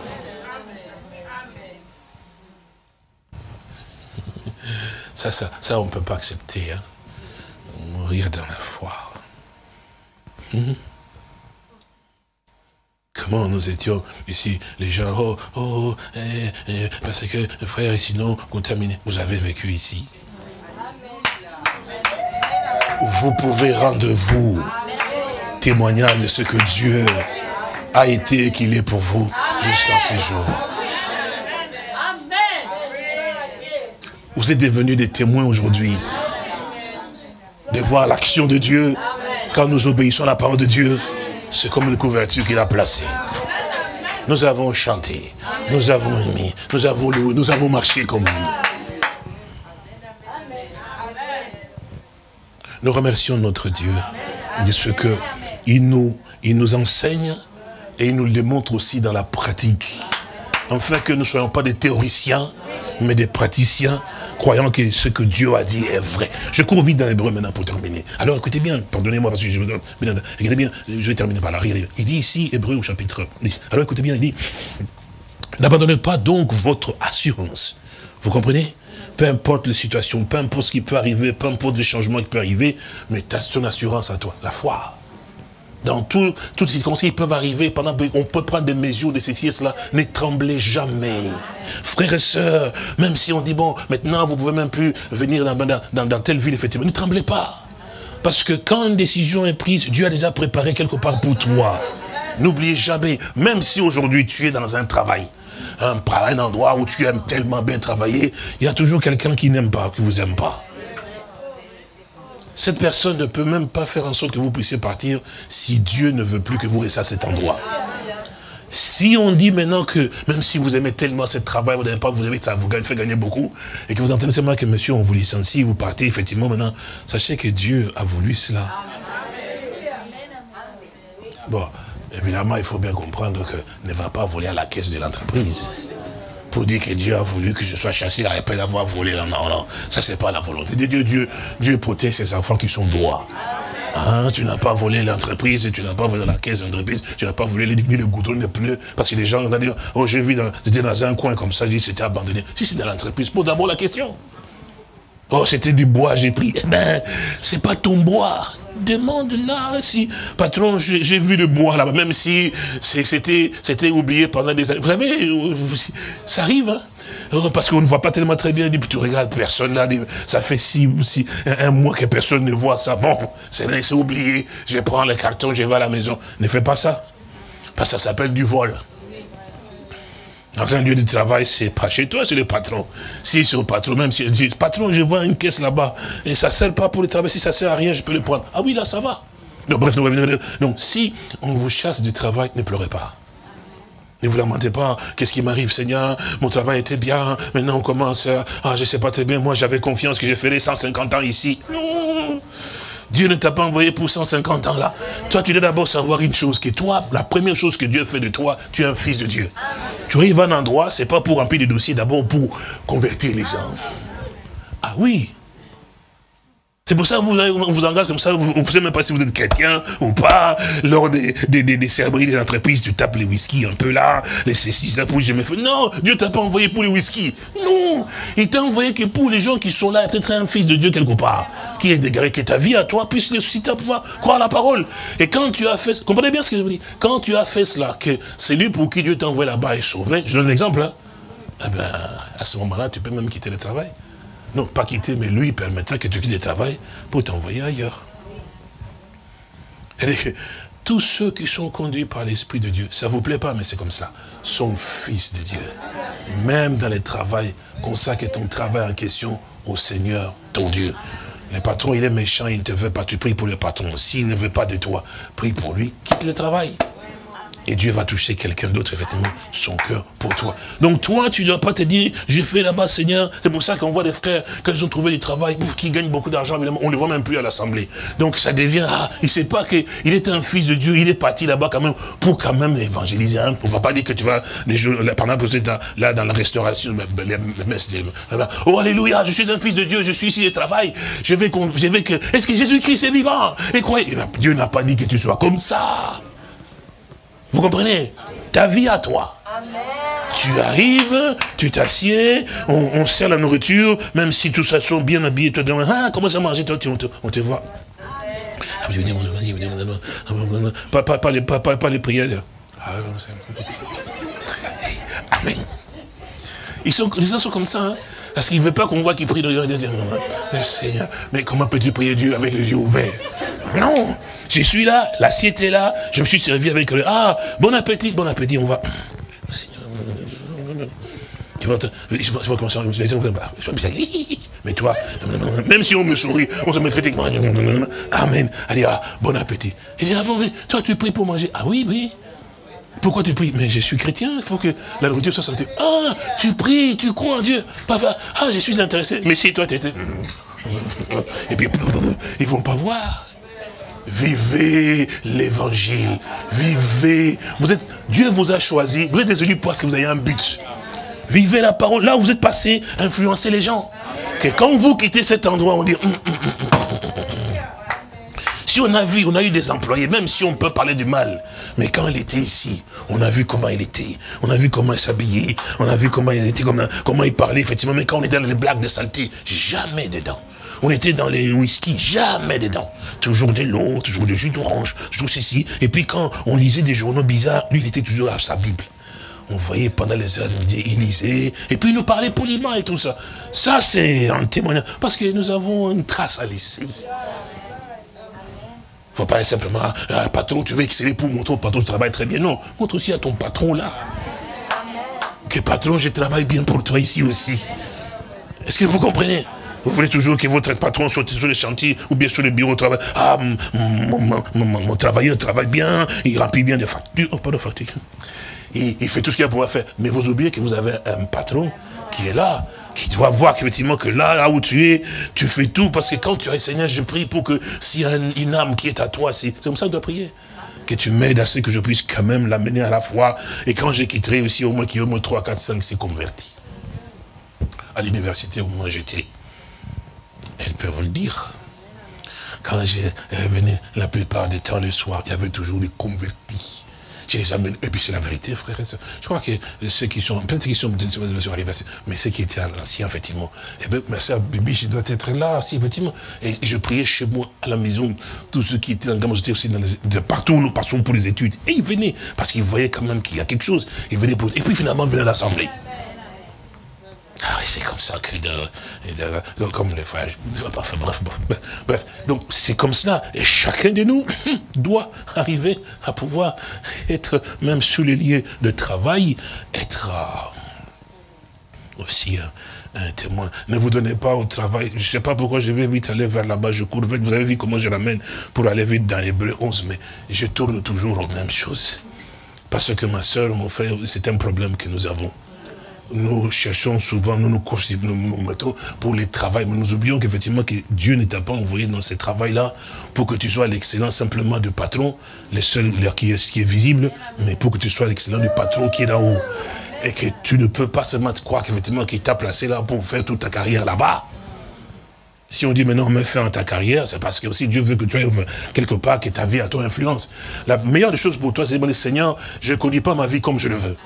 Ça, ça, ça on ne peut pas accepter. Hein. Mourir dans la foi. Hum. Comment nous étions ici, les gens, oh, oh, eh, eh, parce que frère est sinon contaminé. Vous avez vécu ici. Vous pouvez rendre vous témoignage de ce que Dieu a été et qu'il est pour vous jusqu'à ce jour. Vous êtes devenus des témoins aujourd'hui de voir l'action de Dieu quand nous obéissons à la parole de Dieu. C'est comme une couverture qu'il a placée. Nous avons chanté, nous avons aimé, nous avons loué, nous avons marché comme lui. Nous remercions notre Dieu de ce qu'il nous, il nous enseigne et il nous le démontre aussi dans la pratique. Afin que nous ne soyons pas des théoriciens, mais des praticiens, croyant que ce que Dieu a dit est vrai. Je cours vite dans l'hébreu maintenant pour terminer. Alors écoutez bien, pardonnez-moi parce que je écoutez bien, je vais terminer par là. Il dit ici, Hébreu au chapitre dix. Alors écoutez bien, il dit, n'abandonnez pas donc votre assurance. Vous comprenez? Peu importe les situations, peu importe ce qui peut arriver, peu importe les changements qui peuvent arriver, mais tu as ton assurance à toi, la foi. Dans tout, toutes les circonstances qui peuvent arriver, pendant on peut prendre des mesures de ceci et cela, ne tremblez jamais. Frères et sœurs, même si on dit, bon, maintenant vous ne pouvez même plus venir dans, dans, dans, dans telle ville, effectivement, ne tremblez pas. Parce que quand une décision est prise, Dieu a déjà préparé quelque part pour toi. N'oubliez jamais, même si aujourd'hui tu es dans un travail, un, un endroit où tu aimes tellement bien travailler, il y a toujours quelqu'un qui n'aime pas, qui ne vous aime pas. Cette personne ne peut même pas faire en sorte que vous puissiez partir si Dieu ne veut plus que vous restiez à cet endroit. Si on dit maintenant que, même si vous aimez tellement ce travail, vous n'aimez pas, vous avez, ça vous fait gagner beaucoup, et que vous entendez seulement que monsieur, on vous licencie, vous partez, effectivement, maintenant, sachez que Dieu a voulu cela. Bon, évidemment, il faut bien comprendre que ne va pas voler à la caisse de l'entreprise. Pour dire que Dieu a voulu que je sois chassé après d'avoir volé. Non, non, non. Ça, c'est pas la volonté de Dieu. Dieu, Dieu protège ses enfants qui sont droits. Hein, tu n'as pas volé l'entreprise, tu n'as pas volé la caisse d'entreprise, tu n'as pas volé le, le goudron, les pneus. Parce que les gens ont dit, oh, j'ai vu, c'était dans un coin comme ça, j'ai dit, c'était abandonné. Si c'est dans l'entreprise, pose d'abord la question. Oh, c'était du bois, j'ai pris. Eh ben, c'est pas ton bois. Demande là, si, patron, j'ai vu le bois là-bas, même si c'était oublié pendant des années. Vous savez, ça arrive, hein? Parce qu'on ne voit pas tellement très bien, dit, puis tu regardes, personne là, ça fait six, six, un mois que personne ne voit ça. Bon, c'est oublié, je prends le carton, je vais à la maison. Ne fais pas ça, parce que ça s'appelle du vol. Dans un lieu de travail, c'est pas chez toi, c'est le patron. Si c'est au patron, même si il dit, patron, je vois une caisse là-bas, et ça ne sert pas pour le travail, si ça ne sert à rien, je peux le prendre. Ah oui, là, ça va. Donc, bref, donc, si on vous chasse du travail, ne pleurez pas. Ne vous lamentez pas, qu'est-ce qui m'arrive, Seigneur, mon travail était bien, maintenant on commence, à, ah, je ne sais pas très bien, moi j'avais confiance que je ferais cent cinquante ans ici. Non. Dieu ne t'a pas envoyé pour cent cinquante ans là. Toi, tu dois d'abord savoir une chose, que toi, la première chose que Dieu fait de toi, tu es un fils de Dieu. Tu arrives à un endroit, ce n'est pas pour remplir des dossiers, d'abord pour convertir les gens. Ah oui. C'est pour ça qu'on vous, vous engage comme ça, vous ne savez même pas si vous êtes chrétien ou pas. Lors des, des, des, des cérémonies des entreprises, tu tapes les whisky un peu là, les ceci, là, pour jamais fait. Non, Dieu ne t'a pas envoyé pour les whisky. Non, il t'a envoyé que pour les gens qui sont là, peut-être un fils de Dieu quelque part, qui est dégaré, que ta vie à toi puisse ressusciter à pouvoir croire à la parole. Et quand tu as fait, comprenez bien ce que je veux dire, quand tu as fait cela, que celui pour qui Dieu t'a envoyé là-bas est sauvé, je donne l'exemple, hein, eh ben, à ce moment-là, tu peux même quitter le travail. Non, pas quitter, mais lui, il permettra que tu quittes le travail pour t'envoyer ailleurs. C'est-à-dire que tous ceux qui sont conduits par l'Esprit de Dieu, ça ne vous plaît pas, mais c'est comme ça, sont fils de Dieu. Même dans le travail, consacre ton travail en question au Seigneur, ton Dieu. Le patron, il est méchant, il ne te veut pas, tu pries pour le patron. S'il ne veut pas de toi, prie pour lui, quitte le travail. Et Dieu va toucher quelqu'un d'autre, effectivement, son cœur pour toi. Donc toi, tu ne dois pas te dire, j'ai fait là-bas, Seigneur. C'est pour ça qu'on voit des frères, quand ils ont trouvé du travail, pouf, qui gagnent beaucoup d'argent, évidemment, on ne les voit même plus à l'assemblée. Donc ça devient, ah, il ne sait pas qu'il est un fils de Dieu, il est parti là-bas quand même, pour quand même évangéliser. Hein. On ne va pas dire que tu vas, les jours, pendant que vous êtes là dans la restauration, les messes, oh alléluia, je suis un fils de Dieu, je suis ici, je travaille, je vais, je vais que, est-ce que Jésus-Christ est vivant? Et croyez, Dieu n'a pas dit que tu sois comme ça. Vous comprenez? Ta vie à toi. Amen. Tu arrives, tu t'assieds, on, on sert la nourriture, même si tout ça sont bien habillés, tu te demandes, ah, comment ça manger, toi, on te, on te voit. Pas, pas, pas, les, pas, pas, pas les prières. Amen. Ils sont, les gens sont comme ça, hein, parce qu'ils ne veulent pas qu'on voit qu'ils prient. Seigneur, mais comment peux-tu prier Dieu avec les yeux ouverts? Non. Je suis là, l'assiette est là, je me suis servi avec le... Ah, bon appétit, bon appétit, on va... Tu vas, je vois comment ça... Mais toi, même si on me sourit, on se met critiquement. Amen. Allez, ah, bon appétit. Il dit, ah bon, mais toi tu pries pour manger. Ah oui, oui. Pourquoi tu pries? Mais je suis chrétien, il faut que la nourriture soit santé. Ah, tu pries, tu crois en Dieu. Ah, je suis intéressé. Mais si toi tu étais... Et puis, ils ne vont pas voir. Vivez l'évangile, vivez, vous êtes, Dieu vous a choisi, vous êtes des élus parce que vous avez un but. Vivez la parole, là où vous êtes passé, influencez les gens. Que quand vous quittez cet endroit, on dit, hum, hum, hum, hum. Si on a vu, on a eu des employés, même si on peut parler du mal, mais quand il était ici, on a vu comment il était, on a vu comment il s'habillait, on a vu comment il était, comment, comment il parlait, effectivement, mais quand on était dans les blagues de saleté, jamais dedans. On était dans les whisky, jamais dedans. Toujours de l'eau, toujours du jus d'orange, toujours ceci. Et puis quand on lisait des journaux bizarres, lui, il était toujours à sa Bible. On voyait pendant les heures, il lisait, et puis il nous parlait poliment et tout ça. Ça, c'est un témoignage, parce que nous avons une trace à laisser. Il ne faut pas aller simplement, ah, patron, tu veux exceller pour montrer au patron, je travaille très bien. Non, montre aussi à ton patron là. Que patron, je travaille bien pour toi ici aussi. Est-ce que vous comprenez? Vous voulez toujours que votre patron soit sur les chantiers ou bien sur le bureau de travail. Ah, mon, mon, mon, mon travailleur travaille bien, il remplit bien des factures. Oh, pas de factures. Il, il fait tout ce qu'il a pour faire. Mais vous oubliez que vous avez un patron qui est là, qui doit voir qu'effectivement que là, là où tu es, tu fais tout. Parce que quand tu as, Seigneur, je prie pour que s'il y a une, une âme qui est à toi, c'est comme ça que tu dois prier. Que tu m'aides à ce que je puisse quand même l'amener à la foi. Et quand je quitterai aussi, au moins qu'il y ait au moins trois, quatre, cinq s'est converti. À l'université où moi j'étais. Elle peut vous le dire. Quand je revenais la plupart du temps le soir, il y avait toujours des convertis. Je les amène. Et puis c'est la vérité, frère et soeur. Je crois que ceux qui sont, peut-être qu'ils sont arrivés, mais ceux qui étaient à l'ancien, effectivement, eh bien, ma soeur Bibi, je dois être là, si, effectivement. Et je priais chez moi, à la maison, tous ceux qui étaient dans le gamme, j'étais aussi dans les, de partout où nous passons pour les études. Et ils venaient, parce qu'ils voyaient quand même qu'il y a quelque chose. Ils venaient pour, et puis finalement, ils venaient à l'assemblée. Ah oui, c'est comme ça que, de, de, comme les frères, bref, bref, bref, bref. Donc c'est comme cela, et chacun de nous doit arriver à pouvoir être, même sous les lieux de travail, être euh, aussi un, un témoin. Ne vous donnez pas au travail, je ne sais pas pourquoi je vais vite aller vers là-bas, je cours vite, vous avez vu comment je ramène pour aller vite dans l'Hébreu onze, mais je tourne toujours aux mêmes choses. Parce que ma soeur, mon frère, c'est un problème que nous avons. Nous cherchons souvent, nous nous constituons, nous nous mettons pour les travails, mais nous oublions qu'effectivement que Dieu ne t'a pas envoyé dans ces travails-là pour que tu sois l'excellent simplement du patron, le seul qui est, qui est visible, mais pour que tu sois l'excellent du patron qui est là-haut. Et que tu ne peux pas seulement te croire qu'effectivement qu'il t'a placé là pour faire toute ta carrière là-bas. Si on dit maintenant, mais faire ta carrière, c'est parce que aussi Dieu veut que tu ailles quelque part, que ta vie a ton influence. La meilleure des choses pour toi, c'est de demander, Seigneur, je ne conduis pas ma vie comme je le veux.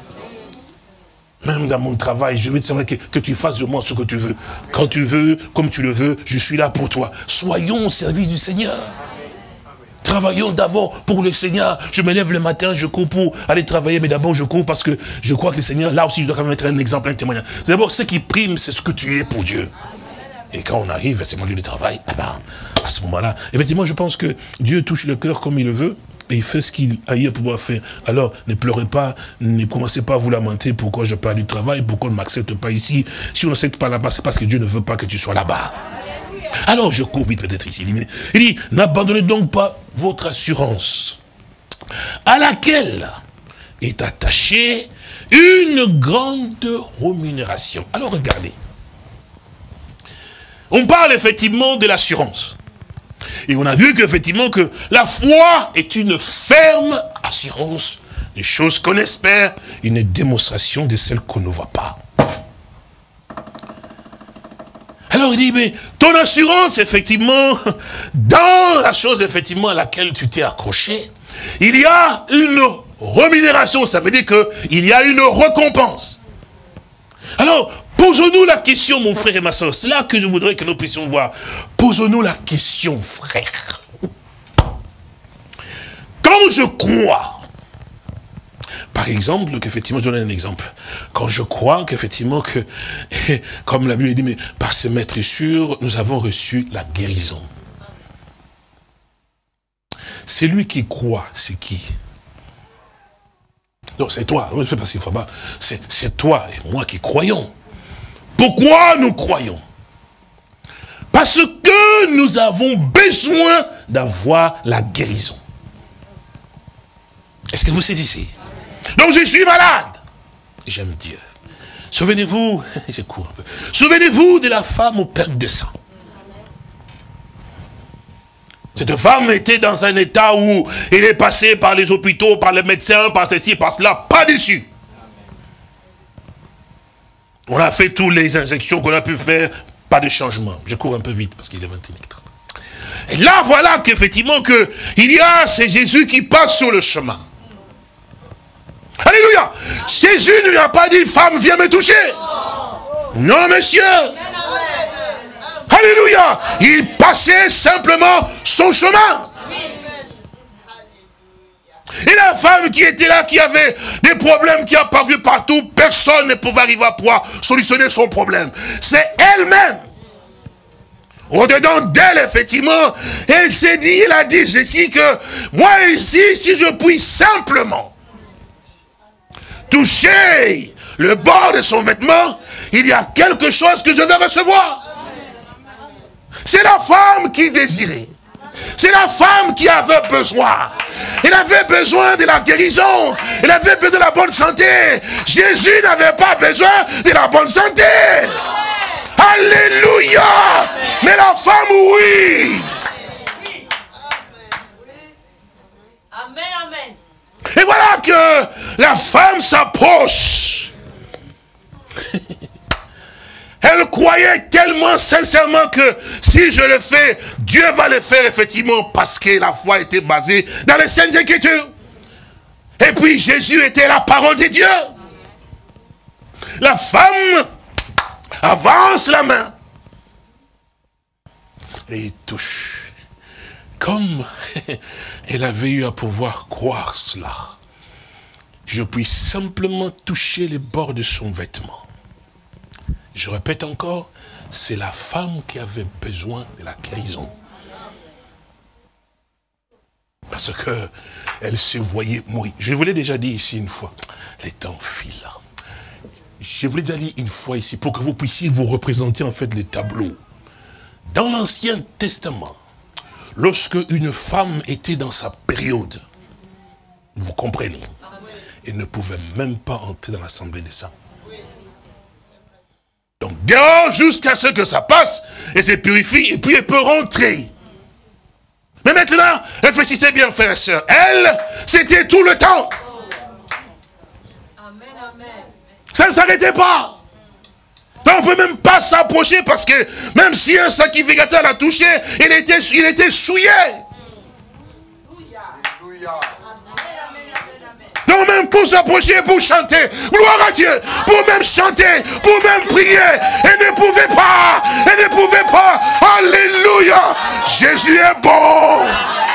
Même dans mon travail, je veux te savoir que, que tu fasses de moi ce que tu veux. Quand tu veux, comme tu le veux, je suis là pour toi. Soyons au service du Seigneur. Travaillons d'abord pour le Seigneur. Je me lève le matin, je cours pour aller travailler, mais d'abord je cours parce que je crois que le Seigneur, là aussi je dois quand même être un exemple, un témoignage. D'abord, ce qui prime, c'est ce que tu es pour Dieu. Et quand on arrive à ce lieu de travail, eh ben, à ce moment-là, effectivement, je pense que Dieu touche le cœur comme il le veut. Et il fait ce qu'il a eu à pouvoir faire. Alors, ne pleurez pas, ne commencez pas à vous lamenter pourquoi je perds du travail, pourquoi on ne m'accepte pas ici. Si on n'accepte pas là-bas, c'est parce que Dieu ne veut pas que tu sois là-bas. Alors, je cours vite peut-être ici. Il dit, n'abandonnez donc pas votre assurance, à laquelle est attachée une grande rémunération. Alors regardez. On parle effectivement de l'assurance. Et on a vu qu'effectivement que la foi est une ferme assurance des choses qu'on espère, une démonstration de celles qu'on ne voit pas. Alors il dit, mais ton assurance, effectivement, dans la chose, effectivement, à laquelle tu t'es accroché, il y a une rémunération, ça veut dire qu'il y a une récompense. Alors, posons-nous la question, mon frère et ma soeur, c'est là que je voudrais que nous puissions voir. Posons-nous la question, frère. Quand je crois, par exemple, qu'effectivement, je donne un exemple. Quand je crois qu'effectivement, que, comme la Bible dit, mais par ces maîtressures, nous avons reçu la guérison. C'est lui qui croit, c'est qui? Non, c'est toi. C'est parce qu'il faut pas. C'est toi et moi qui croyons. Pourquoi nous croyons? Parce que nous avons besoin d'avoir la guérison. Est-ce que vous saisissez? Donc je suis malade. J'aime Dieu. Souvenez-vous, je cours un peu. Souvenez-vous de la femme aux pertes de sang. Cette femme était dans un état où elle est passée par les hôpitaux, par les médecins, par ceci, par cela, pas dessus. On a fait toutes les injections qu'on a pu faire, pas de changement. Je cours un peu vite parce qu'il est vingt et une heures. Et là, voilà qu'effectivement, que il y a, c'est Jésus qui passe sur le chemin. Alléluia. Jésus ne lui a pas dit, femme, viens me toucher. Non, monsieur. Alléluia. Il passait simplement son chemin. Et la femme qui était là, qui avait des problèmes qui apparus partout, personne ne pouvait arriver à pouvoir solutionner son problème. C'est elle-même. Au-dedans d'elle, effectivement, elle s'est dit, elle a dit, je sais que moi ici, si je puis simplement toucher le bord de son vêtement, il y a quelque chose que je vais recevoir. C'est la femme qui désirait. C'est la femme qui avait besoin. Elle avait besoin de la guérison. Elle avait besoin de la bonne santé. Jésus n'avait pas besoin de la bonne santé. Alléluia. Mais la femme, oui. Amen, amen. Et voilà que la femme s'approche. Elle croyait tellement sincèrement que si je le fais, Dieu va le faire effectivement parce que la foi était basée dans les saintes écritures. Et puis Jésus était la parole de Dieu. La femme avance la main et touche. Comme elle avait eu à pouvoir croire cela, je puis simplement toucher les bords de son vêtement. Je répète encore, c'est la femme qui avait besoin de la guérison. Parce que elle se voyait mourir. Je vous l'ai déjà dit ici une fois, les temps filent. Je vous l'ai déjà dit une fois ici, pour que vous puissiez vous représenter en fait les tableaux. Dans l'Ancien Testament, lorsque une femme était dans sa période, vous comprenez, elle ne pouvait même pas entrer dans l'assemblée des saints. Donc, dehors, jusqu'à ce que ça passe, elle se purifie, et puis elle peut rentrer. Mais maintenant, réfléchissez bien, frères et sœurs. Elle, c'était tout le temps. Amen, amen. Ça ne s'arrêtait pas. Donc, on ne peut même pas s'approcher parce que même si un sacrificateur l'a touché, il était, il était souillé. Donc même pour s'approcher, pour chanter, gloire à Dieu, pour même chanter, pour même prier, elle ne pouvait pas, elle ne pouvait pas, alléluia, Jésus est bon.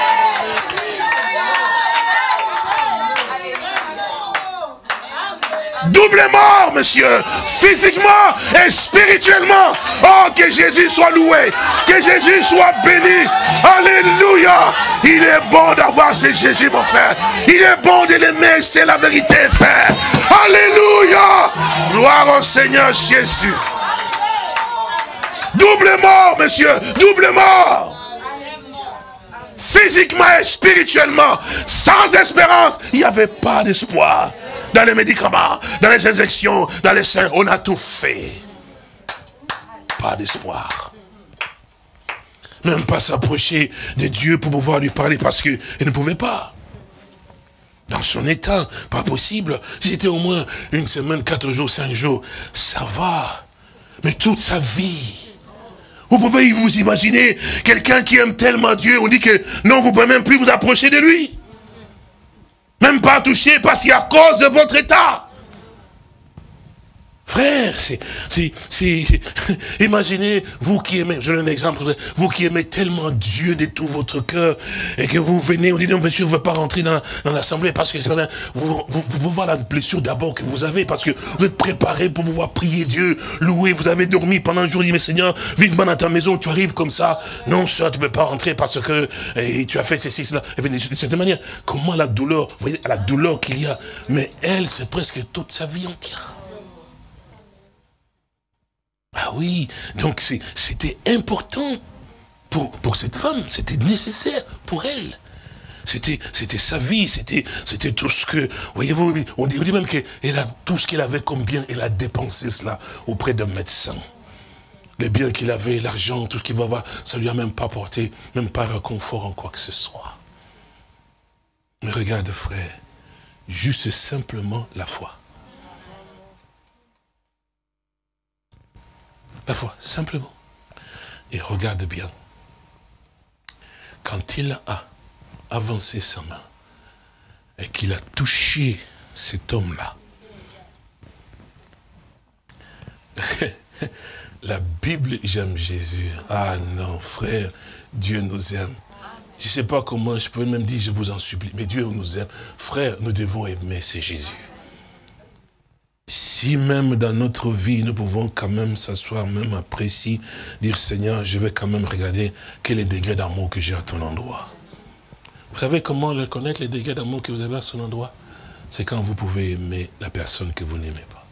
Double mort, monsieur, physiquement et spirituellement. Oh, que Jésus soit loué, que Jésus soit béni. Alléluia. Il est bon d'avoir ce Jésus, mon frère. Il est bon de l'aimer, c'est la vérité, frère. Alléluia. Gloire au Seigneur Jésus. Double mort, monsieur, double mort. physiquement et spirituellement, sans espérance, il n'y avait pas d'espoir. Dans les médicaments, dans les injections, dans les seins, on a tout fait. Pas d'espoir. Même pas s'approcher de Dieu pour pouvoir lui parler parce qu'il ne pouvait pas. Dans son état, pas possible. Si c'était au moins une semaine, quatre jours, cinq jours, ça va. Mais toute sa vie. Vous pouvez vous imaginer quelqu'un qui aime tellement Dieu, on dit que non, vous ne pouvez même plus vous approcher de lui. Même pas toucher parce qu'à cause de votre état. Frère, c'est, c'est, c'est, imaginez, vous qui aimez, je donne un exemple, vous qui aimez tellement Dieu de tout votre cœur, et que vous venez, on dit non, monsieur, je ne veux pas rentrer dans, dans l'assemblée, parce que c'est pas, vous, vous, vous pouvez voir la blessure d'abord que vous avez, parce que vous êtes préparé pour pouvoir prier Dieu, louer, vous avez dormi pendant un jour, dit, mais Seigneur, vivement dans ta maison, tu arrives comme ça, non, ça, tu ne peux pas rentrer parce que et tu as fait ceci, cela, et de cette manière, comment la douleur, vous voyez, la douleur qu'il y a, mais elle, c'est presque toute sa vie entière. Ah oui, donc c'était important pour, pour cette femme, c'était nécessaire pour elle. C'était sa vie, c'était tout ce que, voyez-vous, on dit, on dit même qu'elle a tout ce qu'elle avait comme bien, elle a dépensé cela auprès d'un médecin. Les biens qu'il avait, l'argent, tout ce qu'il va avoir, ça ne lui a même pas apporté, même pas réconfort en quoi que ce soit. Mais regarde frère, juste simplement la foi. La foi, simplement. Et regarde bien. Quand il a avancé sa main et qu'il a touché cet homme-là, la Bible, j'aime Jésus. Ah non, frère, Dieu nous aime. Je ne sais pas comment, je peux même dire, je vous en supplie, mais Dieu nous aime. Frère, nous devons aimer, c'est Jésus. Si même dans notre vie, nous pouvons quand même s'asseoir, même après si, dire Seigneur, je vais quand même regarder quel est le degré d'amour que j'ai à ton endroit. Vous savez comment reconnaître les degrés d'amour que vous avez à son endroit? C'est quand vous pouvez aimer la personne que vous n'aimez pas.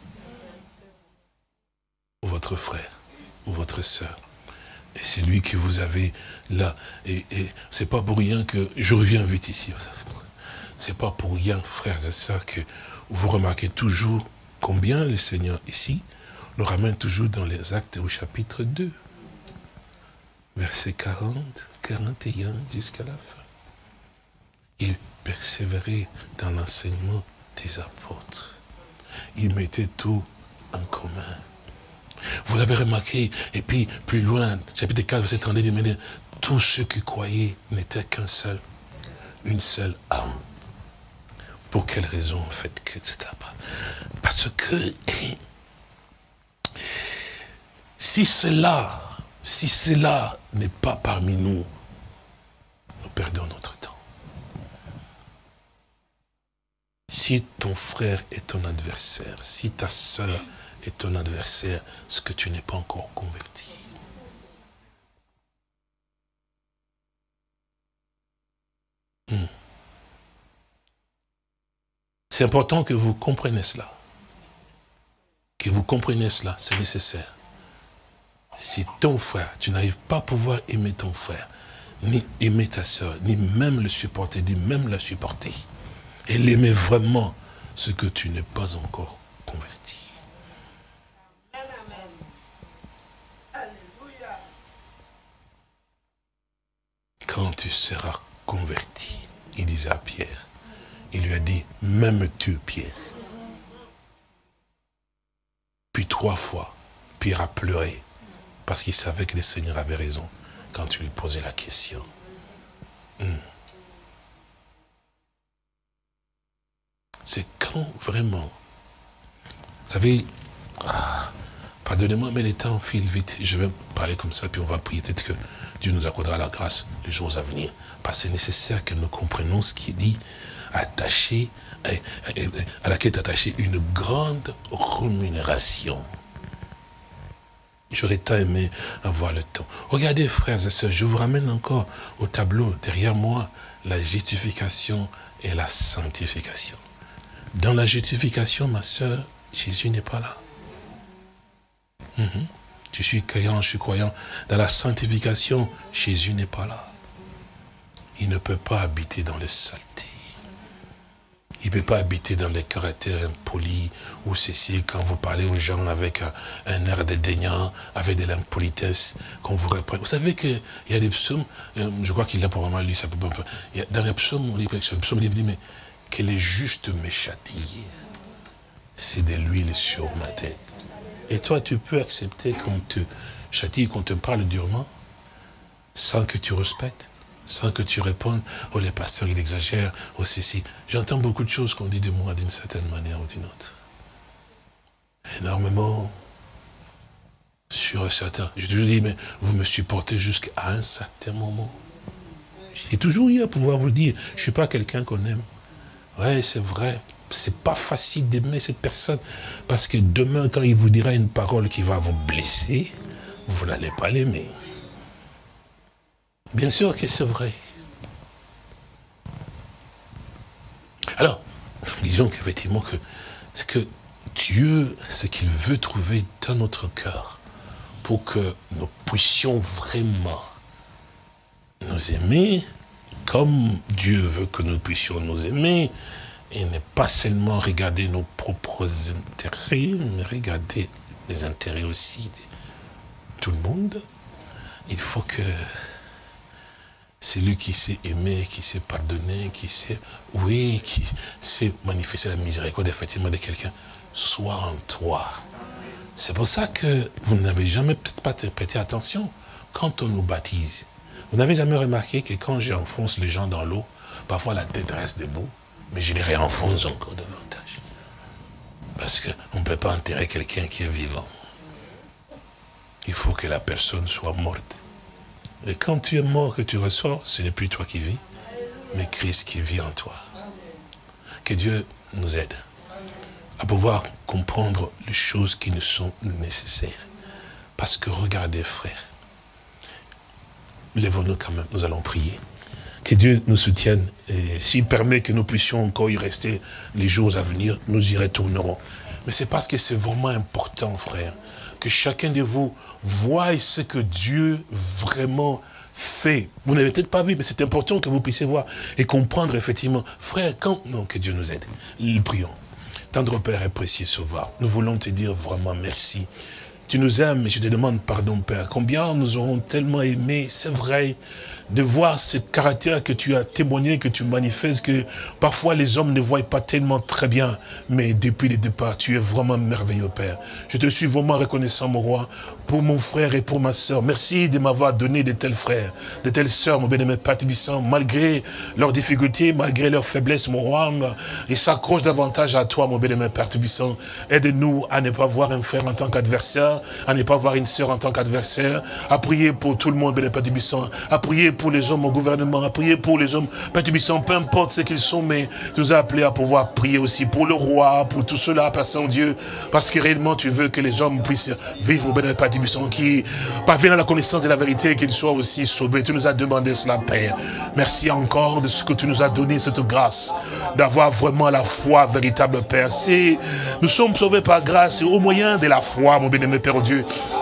Ou votre frère, ou votre soeur. Et c'est lui que vous avez là. Et, et c'est pas pour rien que, je reviens vite ici. C'est pas pour rien, frères et sœurs, que vous remarquez toujours combien le Seigneur ici le ramène toujours dans les Actes au chapitre deux. Versets quarante, quarante et un jusqu'à la fin. Il persévérait dans l'enseignement des apôtres. Il mettait tout en commun. Vous l'avez remarqué, et puis plus loin, chapitre quatre, verset trente-deux, il dit, tous ceux qui croyaient n'étaient qu'un seul, une seule âme. Pour quelle raison, en fait, que c'est là-bas? Parce que si cela, si cela n'est pas parmi nous, nous perdons notre temps. Si ton frère est ton adversaire, si ta sœur est ton adversaire, c'est que tu n'es pas encore converti. Hmm. C'est important que vous compreniez cela. Que vous compreniez cela, c'est nécessaire. Si ton frère, tu n'arrives pas à pouvoir aimer ton frère, ni aimer ta soeur, ni même le supporter, ni même la supporter, et l'aimer vraiment, ce que tu n'es pas encore converti. Quand tu seras converti, il disait à Pierre, il lui a dit, m'aimes-tu, Pierre? Puis trois fois, Pierre a pleuré, parce qu'il savait que le Seigneur avait raison quand tu lui posais la question. Hmm. C'est quand vraiment, vous savez, ah, pardonnez-moi, mais les temps filent vite. Je vais parler comme ça, puis on va prier. Peut-être que Dieu nous accordera la grâce les jours à venir. Parce que c'est nécessaire que nous comprenions ce qui est dit, attaché, à, à laquelle est attachée une grande rémunération. J'aurais tant aimé avoir le temps. Regardez, frères et sœurs, je vous ramène encore au tableau, derrière moi, la justification et la sanctification. Dans la justification, ma sœur, Jésus n'est pas là. Mm-hmm. Je suis croyant, je suis croyant. Dans la sanctification, Jésus n'est pas là. il ne peut pas habiter dans les saletés. Il ne peut pas habiter dans les caractères impolis ou ceci, quand vous parlez aux gens avec un, un air dédaignant, avec de l'impolitesse, qu'on vous reprenne. Vous savez qu'il y a des psaumes, euh, je crois qu'il a probablement lu ça. Il y a, dans les psaumes, on dit, le psaume il dit, mais que les justes me châtient, c'est de l'huile sur ma tête. Et toi, tu peux accepter qu'on te châtie, qu'on te parle durement, sans que tu respectes, sans que tu répondes, oh les pasteurs, ils exagèrent, oh ceci. J'entends beaucoup de choses qu'on dit de moi d'une certaine manière ou d'une autre. Énormément sur certains. J'ai toujours dit, mais vous me supportez jusqu'à un certain moment. J'ai toujours eu à pouvoir vous le dire. Je ne suis pas quelqu'un qu'on aime. Ouais, c'est vrai. C'est pas facile d'aimer cette personne. Parce que demain, quand il vous dira une parole qui va vous blesser, vous n'allez pas l'aimer. Bien sûr que c'est vrai. Alors, disons qu'effectivement, que, que Dieu, ce qu'il veut trouver dans notre cœur, pour que nous puissions vraiment nous aimer, comme Dieu veut que nous puissions nous aimer, et ne pas seulement regarder nos propres intérêts, mais regarder les intérêts aussi de tout le monde, il faut que c'est lui qui sait aimer, qui sait pardonner, qui sait, oui, qui sait manifester la miséricorde effectivement de quelqu'un, soit en toi. C'est pour ça que vous n'avez jamais peut-être pas prêté attention quand on nous baptise. Vous n'avez jamais remarqué que quand j'enfonce les gens dans l'eau, parfois la tête reste debout, mais je les réenfonce encore davantage. Parce qu'on ne peut pas enterrer quelqu'un qui est vivant. Il faut que la personne soit morte. Et quand tu es mort, que tu ressors, ce n'est plus toi qui vis, mais Christ qui vit en toi. Que Dieu nous aide à pouvoir comprendre les choses qui nous sont nécessaires. Parce que regardez, frères, lèvons-nous quand même, nous allons prier. Que Dieu nous soutienne, et s'il permet que nous puissions encore y rester les jours à venir, nous y retournerons. Mais c'est parce que c'est vraiment important, frère, que chacun de vous voie ce que Dieu vraiment fait. Vous n'avez peut-être pas vu, mais c'est important que vous puissiez voir et comprendre effectivement. Frère, quand... Non, que Dieu nous aide. Nous prions. Tendre Père et précieux Sauveur, nous voulons te dire vraiment merci. Tu nous aimes, et je te demande pardon, Père. Combien nous aurons tellement aimé, c'est vrai, de voir ce caractère que tu as témoigné, que tu manifestes, que parfois les hommes ne voient pas tellement très bien, mais depuis le départ, tu es vraiment merveilleux, Père. Je te suis vraiment reconnaissant, mon roi, pour mon frère et pour ma soeur. Merci de m'avoir donné de tels frères, de telles sœurs, mon bien-aimé Père Tibissant, malgré leurs difficultés, malgré leurs faiblesses, mon roi, ils s'accrochent davantage à toi, mon bien-aimé Père Tibissant. Aide-nous à ne pas voir un frère en tant qu'adversaire, à ne pas voir une sœur en tant qu'adversaire, à prier pour tout le monde, bien-aimé Père Tibissant, à prier pour les hommes au gouvernement, à prier pour les hommes, Père Tibissant, peu importe ce qu'ils sont, mais tu nous as appelés à pouvoir prier aussi pour le roi, pour tout cela, Père Saint-Dieu, parce que réellement tu veux que les hommes puissent vivre, mon bien-aimé Père Tibissant, qui parviennent à la connaissance de la vérité et qu'ils soient aussi sauvés. Tu nous as demandé cela, Père. Merci encore de ce que tu nous as donné, cette grâce, d'avoir vraiment la foi véritable, Père. C'est, nous sommes sauvés par grâce et au moyen de la foi, mon bien-aimé Père Dieu.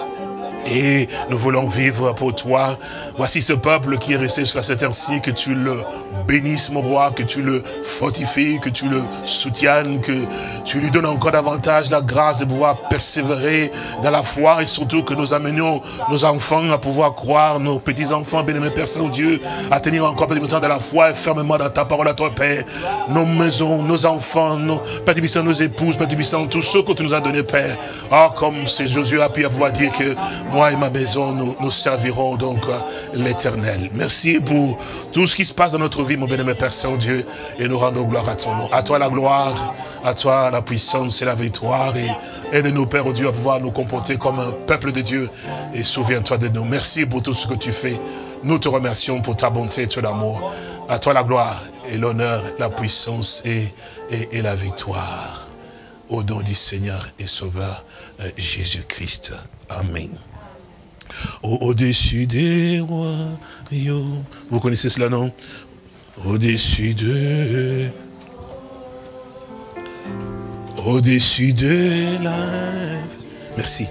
Et nous voulons vivre pour toi. Voici ce peuple qui est resté jusqu'à cette heure-ci, que tu le bénisses, mon roi, que tu le fortifies, que tu le soutiennes, que tu lui donnes encore davantage la grâce de pouvoir persévérer dans la foi et surtout que nous amenions nos enfants à pouvoir croire, nos petits-enfants, bien-aimés Père Saint-Dieu, à tenir encore Père Tibissant dans la foi et fermement dans ta parole à toi, Père. Nos maisons, nos enfants, nos, Père Tibissant, nos épouses, Père Tibissant, tous ceux que tu nous as donnés, Père. Ah, comme c'est Josué a pu pouvoir dire que moi et ma maison, nous, nous servirons donc l'Éternel. Merci pour tout ce qui se passe dans notre vie, mon bien-aimé Père Saint-Dieu, et nous rendons gloire à ton nom. À toi la gloire, à toi la puissance et la victoire, et aide-nous, Père Dieu, à pouvoir nous comporter comme un peuple de Dieu, et souviens-toi de nous. Merci pour tout ce que tu fais. Nous te remercions pour ta bonté et ton amour. À toi la gloire et l'honneur, la puissance et, et, et la victoire. Au nom du Seigneur et Sauveur euh, Jésus-Christ. Amen. Au-dessus des royaumes. Vous connaissez cela, non? Au-dessus de... Au-dessus de la... Merci.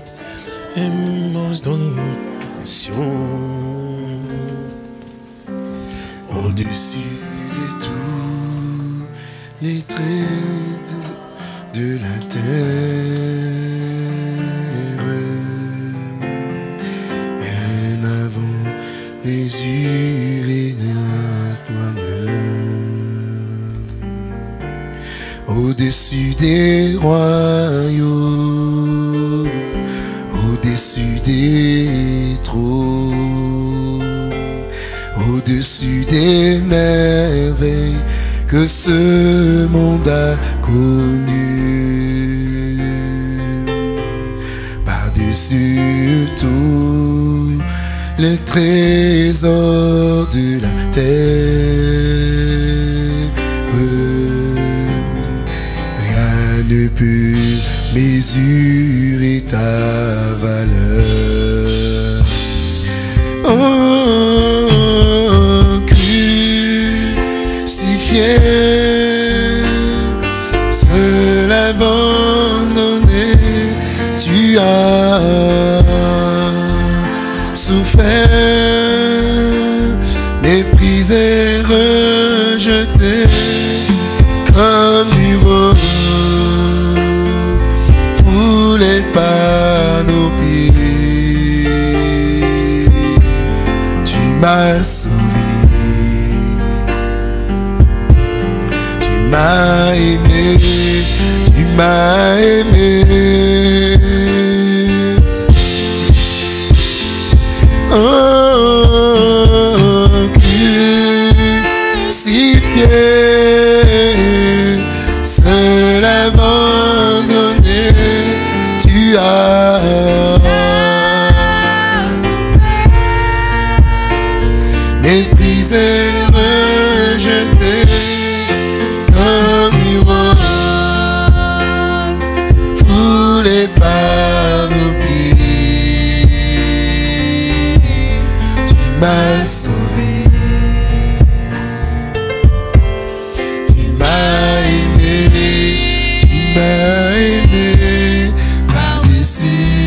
Immense donation. au-dessus de tous les traits de la terre, rien n'avons mesuré à toi-même, au-dessus des royaumes, au-dessus des trônes, au-dessus des merveilles que ce monde a connues, par-dessus tout le trésor de la terre, rien ne peut mesurer ta valeur. Oh, crucifié, seul abandonné, tu as souffert, méprisé, rejeté comme du rose, foulé par nos pieds. Tu m'as sauvé, tu m'as aimé, tu m'as aimé. Oh, crucifié, seul abandonné, tu as méprisé, rejeté comme une rose, foulé par nos pieds. Tu m'as sauvé, tu m'as aimé, tu m'as aimé par-dessus